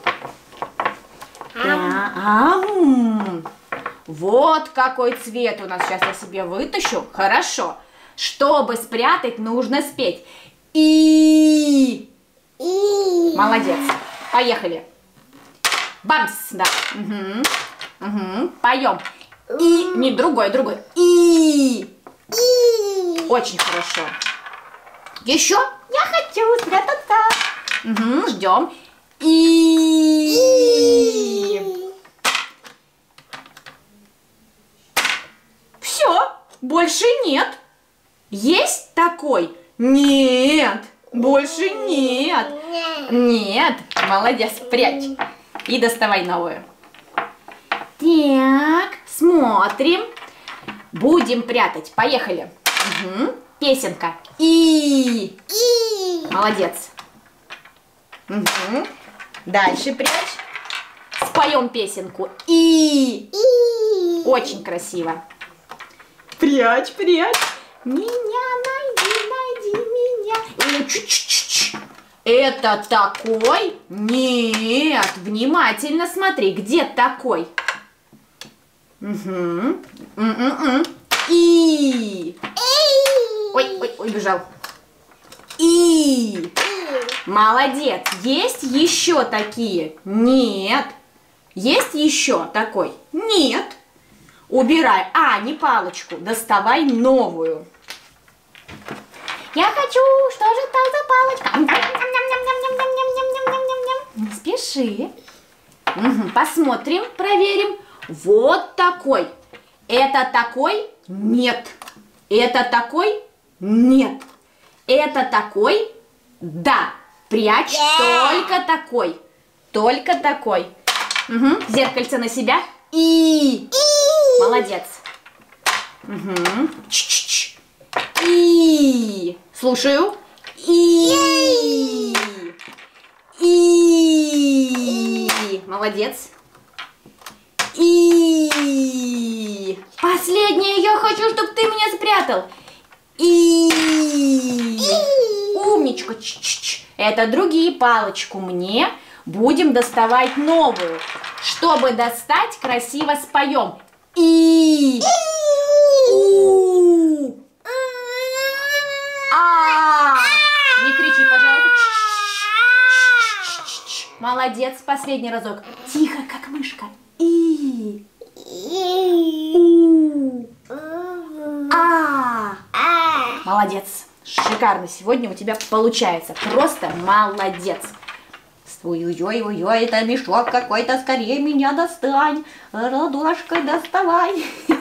Да, ам. Вот какой цвет у нас. Сейчас я себе вытащу. Хорошо. Чтобы спрятать, нужно спеть. И. И. Молодец. Поехали. Бамс, да. Угу. Угу. Поем. И. Не, другой, другой. И. И. Очень хорошо. Еще. Я хочу спрятаться. Угу. Ждем. И. Все. Больше нет. Есть такой? Нет. Больше нет. Нет. Молодец. Прячь. И доставай новую. Так, смотрим. Будем прятать. Поехали. Угу. Песенка. И. И. Молодец. Угу. Дальше прячь. Споем песенку. И. И. Очень красиво. Прячь, прячь. Меня найди, найди меня. И чуть-чуть. Это такой? Нет. Внимательно смотри. Где такой? Угу. М-м-м. И. Ой, ой, ой, бежал. И. Молодец. Есть еще такие? Нет. Есть еще такой? Нет. Убирай. А, не палочку. Доставай новую. Я хочу. Что же там за палочка? Не спеши. Угу. Посмотрим, проверим. Вот такой. Это такой? Нет. Это такой? Нет. Это такой? Да. Прячь только такой. Только такой. Угу. Зеркальце на себя. И. Молодец. Угу. Ч-ч-ч. И. Слушаю. И. И. Молодец. И. Последнее я хочу, чтобы ты меня спрятал. И. Умничка. Ч-ч-ч. Это другие палочку мне. Будем доставать новую. Чтобы достать, красиво споем. И. У. А. Не кричи, пожалуйста. Молодец. Последний разок. Тихо, как мышка. И. У. А. Молодец. Шикарно. Сегодня у тебя получается. Просто молодец. Ой-ой-ой, это мешок какой-то, скорее меня достань. Ладошкой доставай.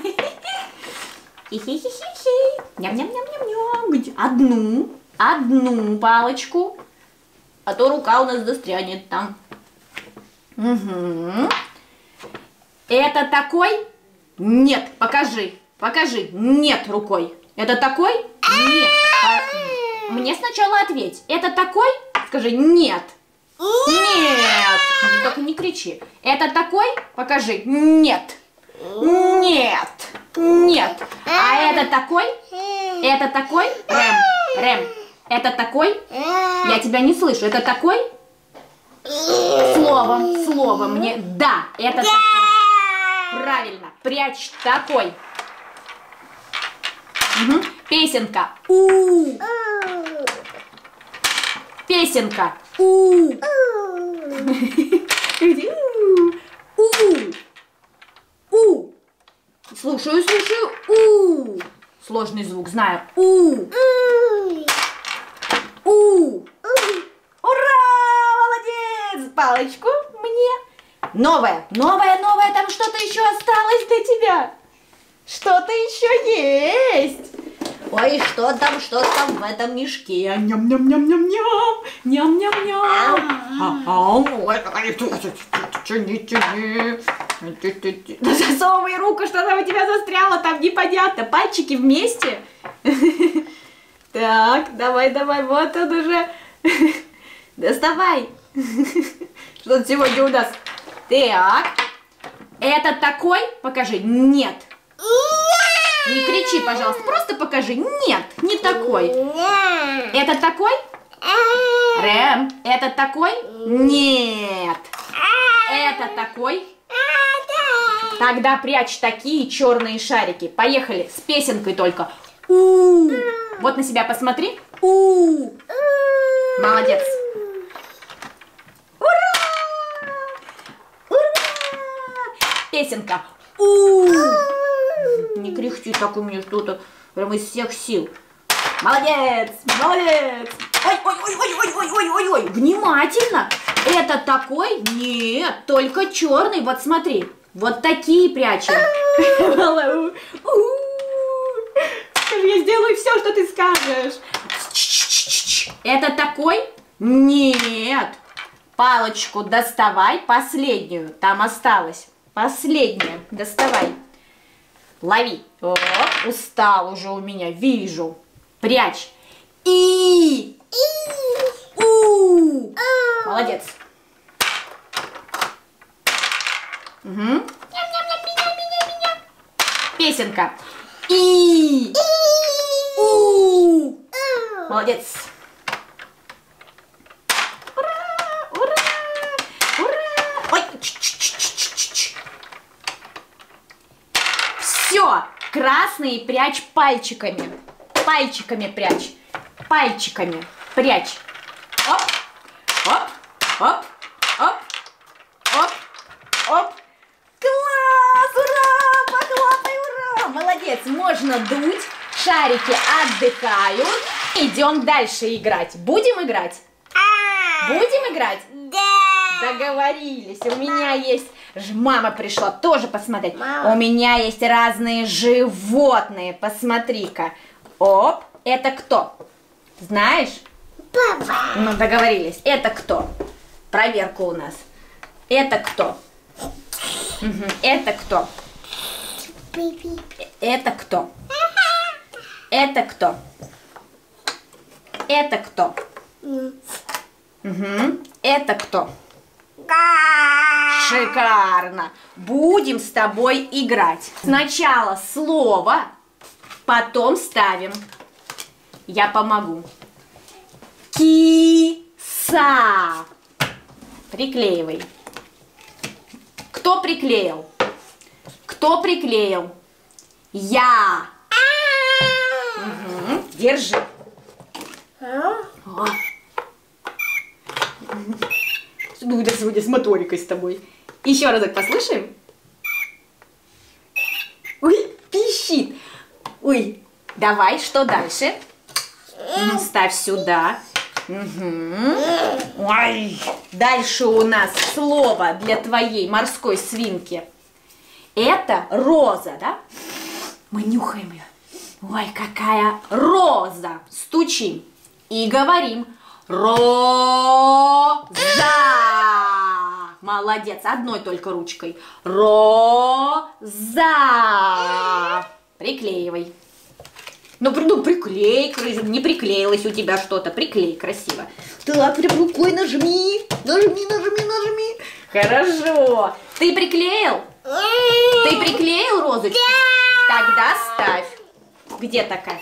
Хи-хи-хи-хи-хи. Ням-ням-ням-ням-ням. Одну, одну палочку, а то рука у нас застрянет там. Угу. Это такой? Нет, покажи, покажи. Нет рукой. Это такой? Нет. Мне сначала ответь. Это такой? Скажи нет. Нет. Только не кричи. Это такой? Покажи. Нет. Нет. Нет. А это такой? Это такой? Рэм. Рэм. Это такой? Я тебя не слышу. Это такой? Словом, словом мне. Да. Это такой. Правильно, прячь такой. Угу. Песенка. У. Песенка. У. У. У. Слушаю, слушаю. У. Сложный звук, знаю. У. У. Ура! Молодец! Палочку мне. Новая, новая, новая. Там что-то еще осталось для тебя. Что-то еще есть. Ой, что там, что там в этом мешке? Ням-ням-ням-ням-ням. Ням-ням-ням. Тяни, тяни. Засовывай руку, что там у тебя застряло. Там непонятно. Пальчики вместе. Так, давай, давай. Вот он уже. Доставай. Что сегодня у нас? Так. Это такой? Покажи. Нет. Не кричи, пожалуйста. Просто покажи. Нет, не такой. Это такой? Рэм, это такой? Нет. Это такой? Тогда прячь такие черные шарики. Поехали. С песенкой только. У. Вот на себя посмотри. У. Молодец. Ура! Ура! Песенка. У. Не кряхти так у меня что-то прям из всех сил. Молодец, молодец. Ой, ой, ой, ой, ой, ой, ой, ой, ой. Внимательно. Это такой? Нет, только черный. Вот смотри. Вот такие прячем. Я сделаю все, что ты скажешь. Это такой? Нет. Палочку доставай, последнюю. Там осталось. Последняя. Доставай. Лови. О, устал уже у меня. Вижу. Прячь. И. У. Молодец. Угу. Песенка. И. У. Молодец. Ура! Ура! Ура! Ой! Все. Красные прячь пальчиками. Пальчиками прячь. Пальчиками прячь. Оп. Оп. Оп. Оп. Оп. Оп. Класс! Ура! Похлопай, ура! Молодец! Можно дуть. Шарики отдыхают. Идем дальше играть. Будем играть? Будем играть? Да. Договорились. У меня есть... Мама пришла тоже посмотреть. Мама. У меня есть разные животные. Посмотри-ка. Оп. Это кто? Знаешь? Папа. Ну, договорились. Это кто? Проверка у нас. Это кто? Угу. Это кто? Это кто? Это кто? Это кто? Угу. Это кто? Шикарно! Будем с тобой играть. Сначала слово, потом ставим. Я помогу. Киса. Приклеивай. Кто приклеил? Кто приклеил? Я. Угу. Держи. О. Сегодня, сегодня с моторикой с тобой. Еще разок послушаем. Ой, пищит. Ой, давай, что дальше? Ну, ставь сюда. Угу. Ой, дальше у нас слово для твоей морской свинки. Это роза, да? Мы нюхаем ее. Ой, какая роза. Стучим и говорим. Роза. Молодец, одной только ручкой. Роза. Приклеивай. Ну, ну приклей, не приклеилось у тебя что-то. Приклей красиво. Так, прям рукой нажми. Нажми, нажми, нажми. Хорошо. Ты приклеил? Ты приклеил розочку? Тогда ставь. Где такая?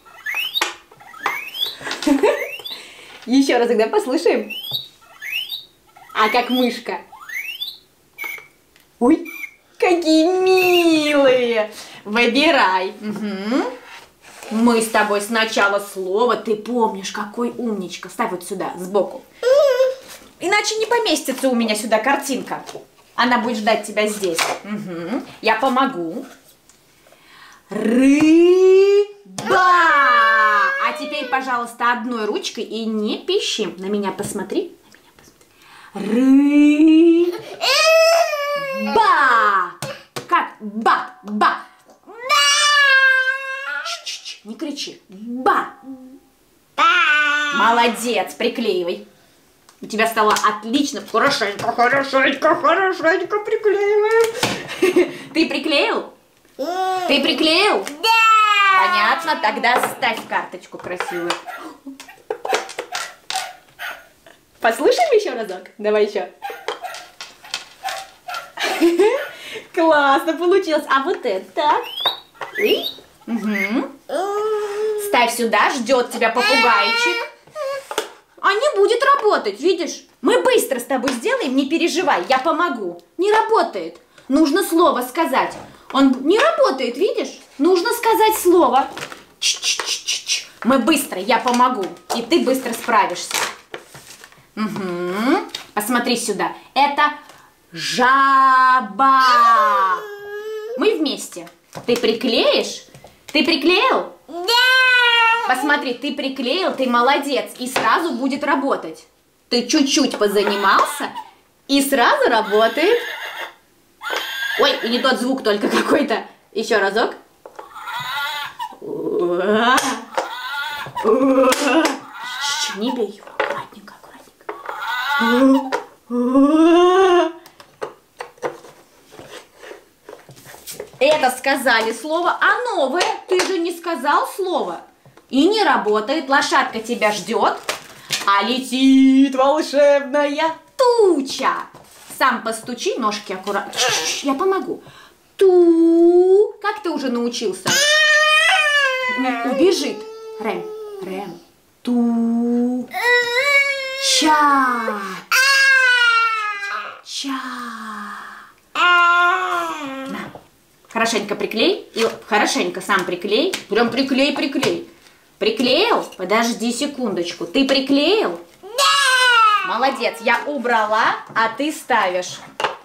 Еще раз тогда послушаем. А как мышка? Ой, Какие милые. Выбирай. Угу. Мы с тобой сначала слово. Ты помнишь, какой умничка. Ставь вот сюда, сбоку. Иначе не поместится у меня сюда картинка. Она будет ждать тебя здесь. Угу. Я помогу. Рыба. А теперь, пожалуйста, одной ручкой и не пищи. На меня посмотри. На меня посмотри. Рыба. Как? Ба. Ба. Ч-ч-ч. Не кричи. Ба. Молодец. Приклеивай. У тебя стало отлично. Хорошенько, хорошенько, хорошенько приклеиваем. Ты приклеил? Ты приклеил? Да. Понятно, тогда ставь карточку красивую. Послушаем еще разок? Давай еще. Классно получилось. А вот это так. Угу. Ставь сюда, ждет тебя попугайчик. А не будет работать, видишь? Мы быстро с тобой сделаем, не переживай, я помогу. Не работает. Нужно слово сказать. Он не работает, видишь? Нужно сказать слово. Ч-ч-ч-ч-ч. Мы быстро, я помогу. И ты быстро справишься. Угу. Посмотри сюда. Это жаба. Мы вместе. Ты приклеишь? Ты приклеил? Да. Посмотри, ты приклеил, ты молодец. И сразу будет работать. Ты чуть-чуть позанимался, и сразу работает. Ой, и не тот звук только какой-то. Еще разок. Не бей его. Аккуратненько, аккуратненько. Это сказали слово, а новое ты же не сказал слово. И не работает. Лошадка тебя ждет, а летит волшебная туча. Сам постучи, ножки аккуратно. Я помогу. Ту. Как ты уже научился? Убежит. Рэм. Рэм. Ту. Ча. Ча. На. Хорошенько приклей. И хорошенько сам приклей. Прям приклей, приклей. Приклеил? Подожди секундочку. Ты приклеил? Да. Молодец. Я убрала, а ты ставишь.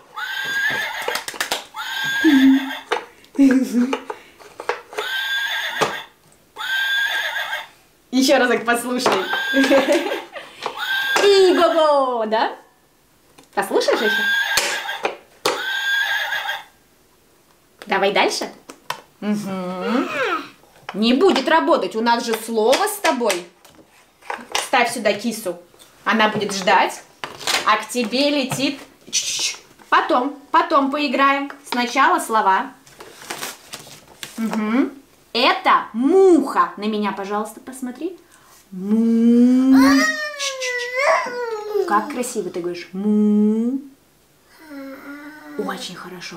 Еще разок послушай. И-го-го, да? Послушаешь еще? Давай дальше. Угу. Не будет работать. У нас же слово с тобой. Ставь сюда кису. Она будет ждать. А к тебе летит... Потом, потом поиграем. Сначала слова. Угу. Это муха. На меня, пожалуйста, посмотри. Му. Как красиво ты говоришь. Му. Очень хорошо.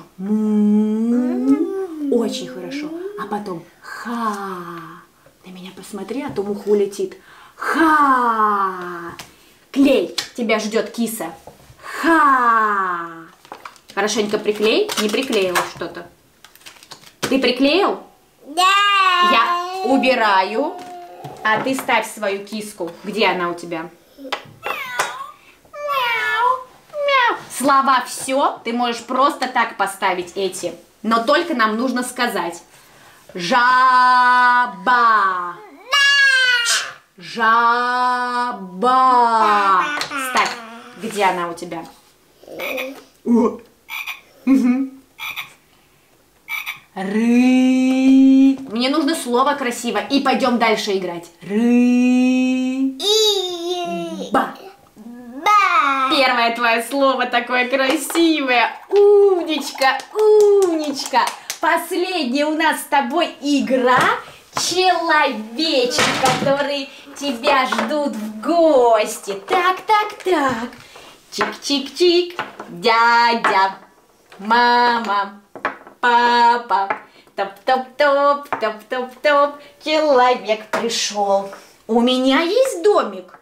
Му. Очень хорошо. А потом ха. На меня посмотри, а то муха улетит. Ха. Клей. Тебя ждет киса. Ха. Хорошенько приклей. Не приклеила что-то. Ты приклеил? Да. Я убираю. А ты ставь свою киску. Где она у тебя? Мяу. Мяу. Слова все. Ты можешь просто так поставить эти. Но только нам нужно сказать. Жаба. Жаба. Ставь. Где она у тебя? Угу. Ры. Мне нужно слово красиво. И пойдем дальше играть. Ры. Ба. Ба. Первое твое слово такое красивое. Умничка, умничка. Последняя у нас с тобой игра. Человечек, который тебя ждут в гости. Так, так, так. Чик-чик-чик. Дядя. Мама. Папа. Топ-топ-топ. Топ-топ-топ. Человек пришел. У меня есть домик.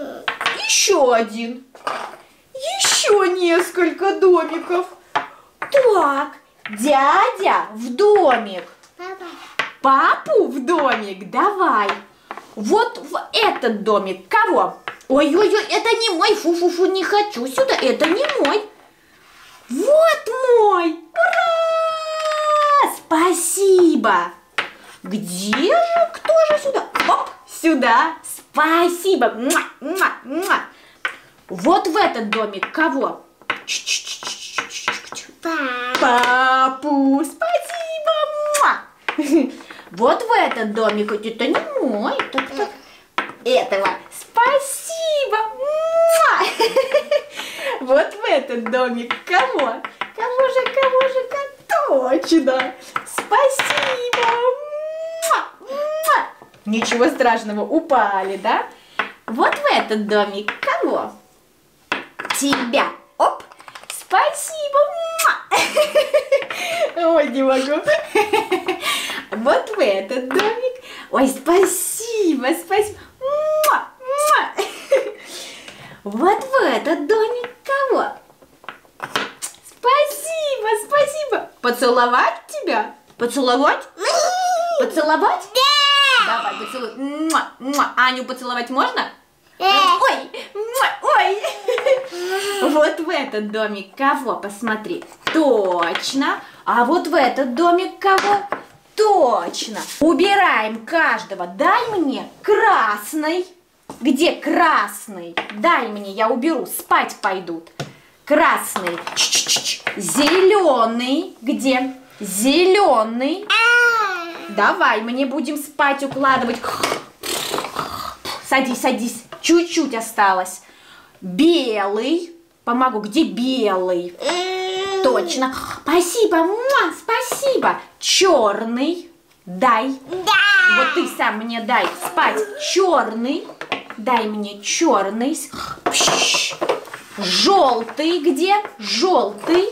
Еще один. Еще несколько домиков. Так, дядя в домик. Папа. Папу в домик, давай. Вот в этот домик кого? Ой-ой-ой, это не мой, фу-фу-фу, не хочу сюда, это не мой. Вот мой, ура! Спасибо. Где же, кто же сюда? Оп, сюда, спасибо. Муа, муа, муа. Вот в этот домик кого? Папу, спасибо. Муа. Вот в этот домик, это не мой, так, так. Этого, спасибо. Муа. Вот в этот домик кого? Кого же, кого же, как точно. Спасибо. Муа. Муа. Ничего страшного, упали, да? Вот в этот домик кого? Тебя. Оп. Спасибо. Муа. Ой, не могу. Вот в этот домик. Ой, спасибо, спасибо. Муа, муа. Вот в этот домик кого? Спасибо, спасибо. Поцеловать тебя? Поцеловать? Поцеловать? Да. Давай, поцелуй. Муа, муа. Аню поцеловать можно? Э. Ой, муа, ой. Вот в этот домик кого? Посмотри. Точно. А вот в этот домик кого? Точно. Убираем каждого. Дай мне красный. Где красный? Дай мне, я уберу. Спать пойдут. Красный. Зеленый. Где? Зеленый. Давай, мы будем спать укладывать. Садись, садись. Чуть-чуть осталось. Белый. Помогу. Где белый? Точно. Спасибо. Муа, спасибо. Черный. Дай. Да. Вот ты сам мне дай спать. Черный. Дай мне черный. Желтый. Где? Желтый.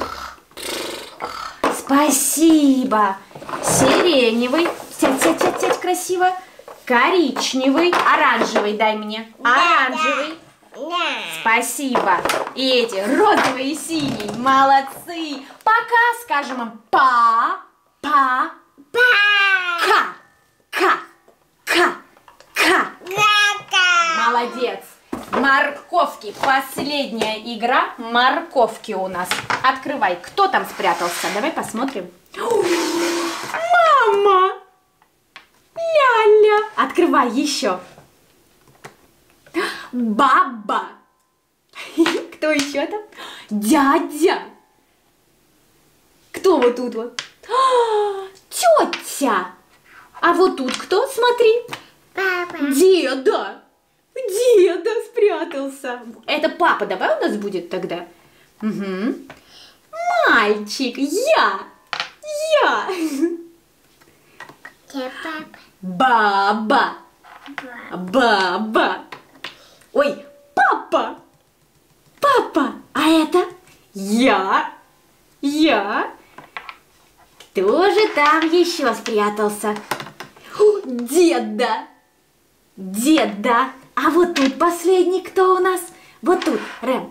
Спасибо. Сиреневый. Сядь, сядь, сядь, сядь красиво. Коричневый. Оранжевый дай мне. Оранжевый. Да. Спасибо. И эти розовые и синие. Молодцы. Пока скажем им па, па, Па. ка, ка, ка, ка. Ка-ка. Молодец. Морковки. Последняя игра. Морковки у нас. Открывай. Кто там спрятался? Давай посмотрим. Мама. Ля-ля. Открывай еще. Баба. Кто еще там? Дядя. Кто вот тут вот? Тетя. А вот тут кто? Смотри. Папа. Деда. Деда спрятался. Это папа, давай у нас будет тогда. Угу. Мальчик. Я. Я. Где папа? Баба. Баба. Ой, папа. Папа. А это? Я. Я. Кто же там еще спрятался? О, деда. Деда. А вот тут последний кто у нас? Вот тут, Рэм.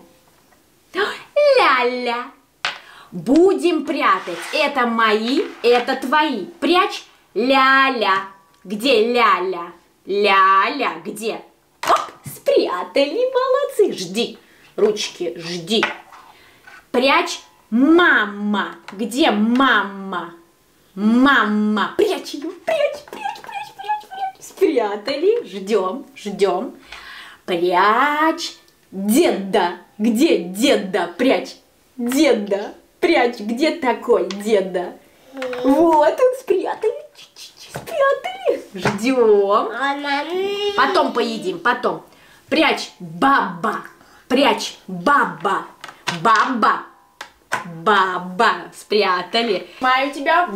Ля-ля. Будем прятать. Это мои, это твои. Прячь. Ля-ля. Где ля-ля? Ля-ля. Где? Оп, спрятали. Молодцы. Жди. Ручки, жди. Прячь. Мама. Где мама? Мама. Прячь ее. Прячь, прячь, прячь, прячь, прячь. Спрятали. Ждем, ждем. Прячь. Деда. Где деда? Прячь. Деда. Прячь. Где такой деда? Вот он, спрятали. Спрятали. Ждем. Потом поедим, потом. Прячь. Баба. Прячь. Баба. Баба. Баба. Спрятали. Маю тебя.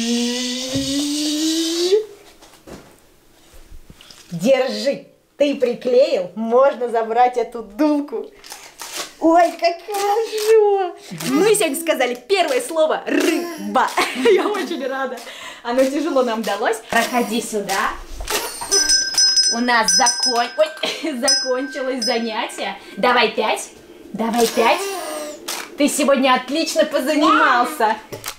Держи. Ты приклеил, можно забрать эту дулку. Ой, как хорошо. Мы сегодня сказали первое слово рыба. Я очень рада. Оно тяжело нам далось. Проходи сюда. У нас закон... Ой, закончилось занятие. Давай пять. Давай пять. Ты сегодня отлично позанимался.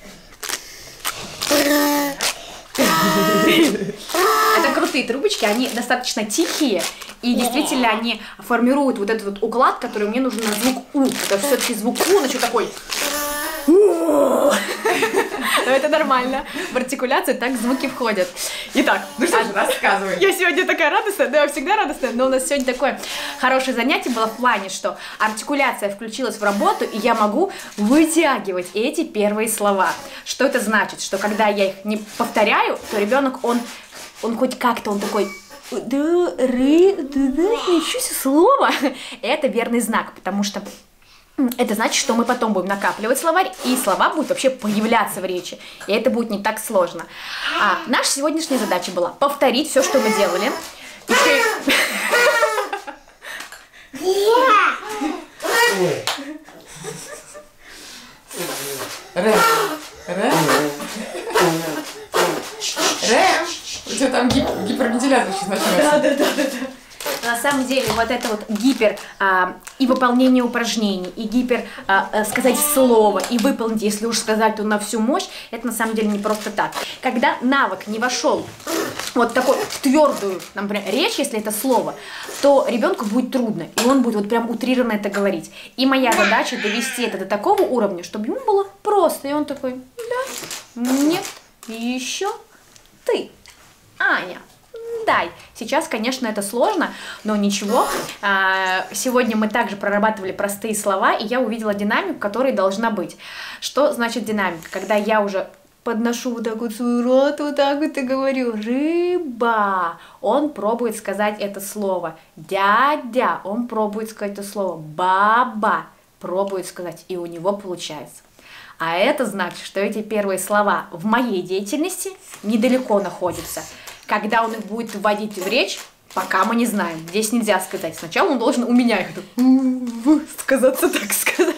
Это крутые трубочки, они достаточно тихие, и действительно они формируют вот этот вот уклад, который мне нужен на звук У. Это все-таки звук У, он еще такой... Но это нормально. В артикуляцию так звуки входят. Итак, Ну что же, рассказывай. я сегодня такая радостная, да, я всегда радостная, но у нас сегодня такое хорошее занятие было в плане, что артикуляция включилась в работу, и я могу вытягивать эти первые слова. Что это значит? Что когда я их не повторяю, то ребенок, он, он хоть как-то, он такой... Да, ры, да, да, еще слово. Это верный знак, потому что это значит, что мы потом будем накапливать словарь, и слова будут вообще появляться в речи. И это будет не так сложно. А наша сегодняшняя задача была повторить все, что мы делали. Еще и... Ре, ре, ре. У тебя там гип гипервентиляция сейчас начнется. Да, да, да, да, да. На самом деле вот это вот гипер а, и выполнение упражнений, и гипер а, а, сказать слово, и выполнить, если уж сказать, то на всю мощь, это на самом деле не просто так. Когда навык не вошел вот такой в твердую, например, речь, если это слово, то ребенку будет трудно, и он будет вот прям утрированно это говорить. И моя задача довести это до такого уровня, чтобы ему было просто, и он такой, да, нет, еще ты, Аня. Дай. Сейчас, конечно, это сложно, но ничего. Сегодня мы также прорабатывали простые слова, и я увидела динамику, которая должна быть. Что значит динамика? Когда я уже подношу вот так вот свой рот, вот так вот и говорю рыба, он пробует сказать это слово. Дядя, он пробует сказать это слово. Баба, пробует сказать, и у него получается. А это значит, что эти первые слова в моей деятельности недалеко находятся. Когда он их будет вводить в речь, пока мы не знаем. Здесь нельзя сказать. Сначала он должен у меня их сказаться, так сказать.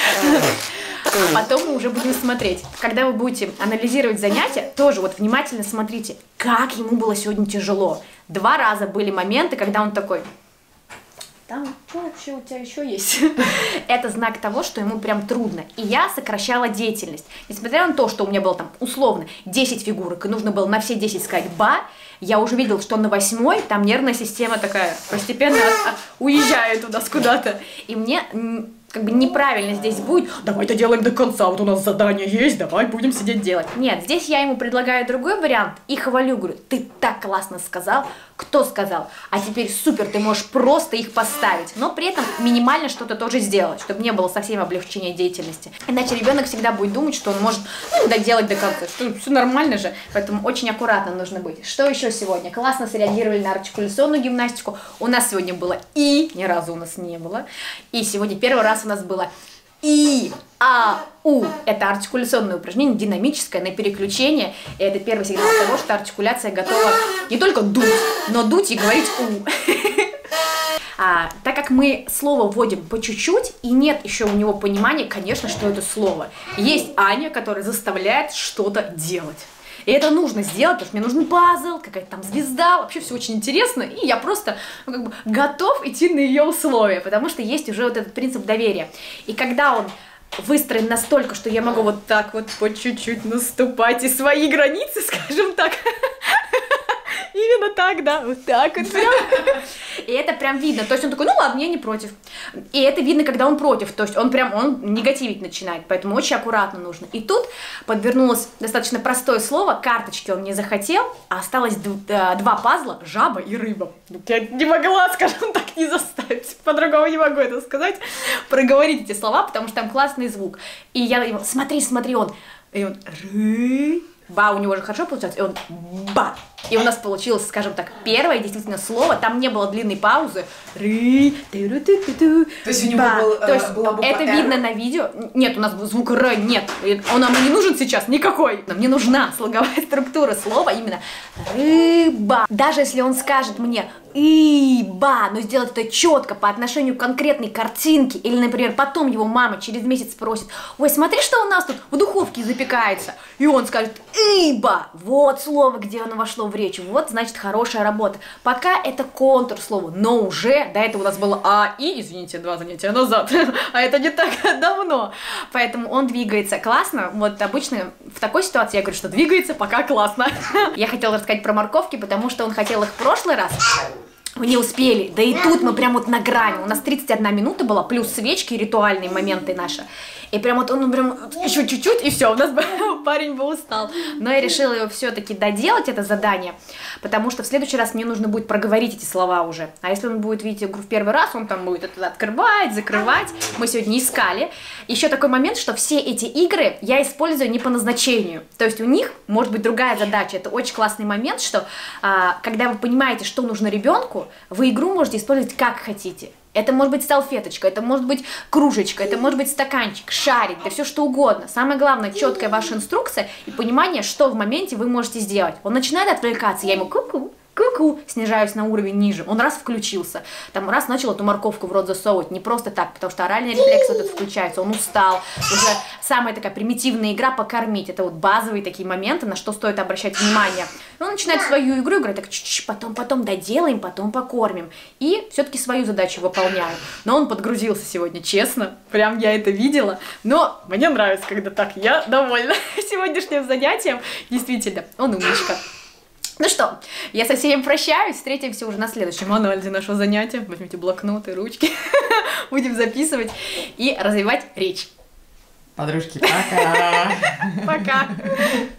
А потом мы уже будем смотреть. Когда вы будете анализировать занятия, тоже вот внимательно смотрите, как ему было сегодня тяжело. Два раза были моменты, когда он такой... Там что вообще у тебя еще есть? Это знак того, что ему прям трудно. И я сокращала деятельность. Несмотря на то, что у меня было там условно десять фигурок, и нужно было на все десять сказать «ба», я уже видела, что на восьмой там нервная система такая постепенно от, от, уезжает у нас куда-то. И мне как бы неправильно здесь будет «давай это делаем до конца, вот у нас задание есть, давай будем сидеть делать». Нет, здесь я ему предлагаю другой вариант и хвалю, говорю, ты так классно сказал, кто сказал, а теперь супер, ты можешь просто их поставить, но при этом минимально что-то тоже сделать, чтобы не было совсем облегчения деятельности. Иначе ребенок всегда будет думать, что он может ну, доделать до конца, что все нормально же, поэтому очень аккуратно нужно быть. Что еще сегодня? Классно среагировали на артикуляционную гимнастику, у нас сегодня было «и», ни разу у нас не было, и сегодня первый раз у нас было И, А, У. Это артикуляционное упражнение, динамическое, на переключение. И это первый сигнал того, что артикуляция готова не только дуть, но дуть и говорить У. А, так как мы слово вводим по чуть-чуть, и нет еще у него понимания, конечно, что это слово. Есть Аня, которая заставляет что-то делать. И это нужно сделать, потому что мне нужен пазл, какая-то там звезда, вообще все очень интересно, и я просто ну, как бы готов идти на ее условия, потому что есть уже вот этот принцип доверия. И когда он выстроен настолько, что я могу вот так вот по чуть-чуть наступать и свои границы, скажем так, именно так, да, вот так вот прям. И это прям видно, то есть он такой, ну ладно, я не против. И это видно, когда он против, то есть он прям, он негативить начинает, поэтому очень аккуратно нужно. И тут подвернулось достаточно простое слово, карточки он не захотел, а осталось два пазла, жаба и рыба. Я не могла, скажем так, не заставить, по-другому не могу это сказать, проговорить эти слова, потому что там классный звук. И я его, смотри, смотри, он, и он, ры... Ба, у него же хорошо получается, и он ба. И у нас получилось, скажем так, первое действительно слово, там не было длинной паузы. Ры, ту ту ту ту. То есть у него был, То есть была буква это «Р». видно на видео. Нет, у нас звук Р нет. Он нам не нужен сейчас никакой. Нам не нужна слоговая структура слова, именно рыба. Даже если он скажет мне «иба», но сделать это четко по отношению к конкретной картинке, или, например, потом его мама через месяц спросит: ой, смотри, что у нас тут в духовке запекается. И он скажет «иба». Вот слово, где оно вошло в речь. Вот, значит, хорошая работа. Пока это контур слова, но уже, до этого у нас было а, и, извините, два занятия назад, а это не так давно. Поэтому он двигается классно. Вот обычно в такой ситуации я говорю, что двигается пока классно. Я хотела рассказать про морковки, потому что он хотел их в прошлый раз. Мы не успели, да и тут мы прям вот на грани. У нас тридцать одна минута была, плюс свечки, ритуальные моменты наши. И прям вот он прям еще чуть-чуть, и все, у нас бы парень бы устал. Но я решила его все-таки доделать, это задание, потому что в следующий раз мне нужно будет проговорить эти слова уже. А если он будет видеть игру в первый раз, он там будет это открывать, закрывать. Мы сегодня искали. Еще такой момент, что все эти игры я использую не по назначению. То есть у них может быть другая задача. Это очень классный момент, что а, когда вы понимаете, что нужно ребенку, вы игру можете использовать как хотите. Это может быть салфеточка, это может быть кружечка, это может быть стаканчик, шарик, да все что угодно. Самое главное, четкая ваша инструкция и понимание, что в моменте вы можете сделать. Он начинает отвлекаться, я ему ку-ку, ку-ку, снижаюсь на уровень ниже. Он раз включился, там раз начал эту морковку в рот засовывать, не просто так, потому что оральный рефлекс этот включается, он устал. Уже самая такая примитивная игра покормить, это вот базовые такие моменты, на что стоит обращать внимание. И он начинает свою игру, играет так, чуть-чуть, потом, потом доделаем, потом покормим. И все-таки свою задачу выполняю. Но он подгрузился сегодня, честно, прям я это видела. Но мне нравится, когда так, я довольна сегодняшним занятием. Действительно, он умничка. Ну что, я со всеми прощаюсь, встретимся уже на следующем анализе нашего занятия. Возьмите блокноты, ручки, будем записывать и развивать речь. Подружки, пока! Пока!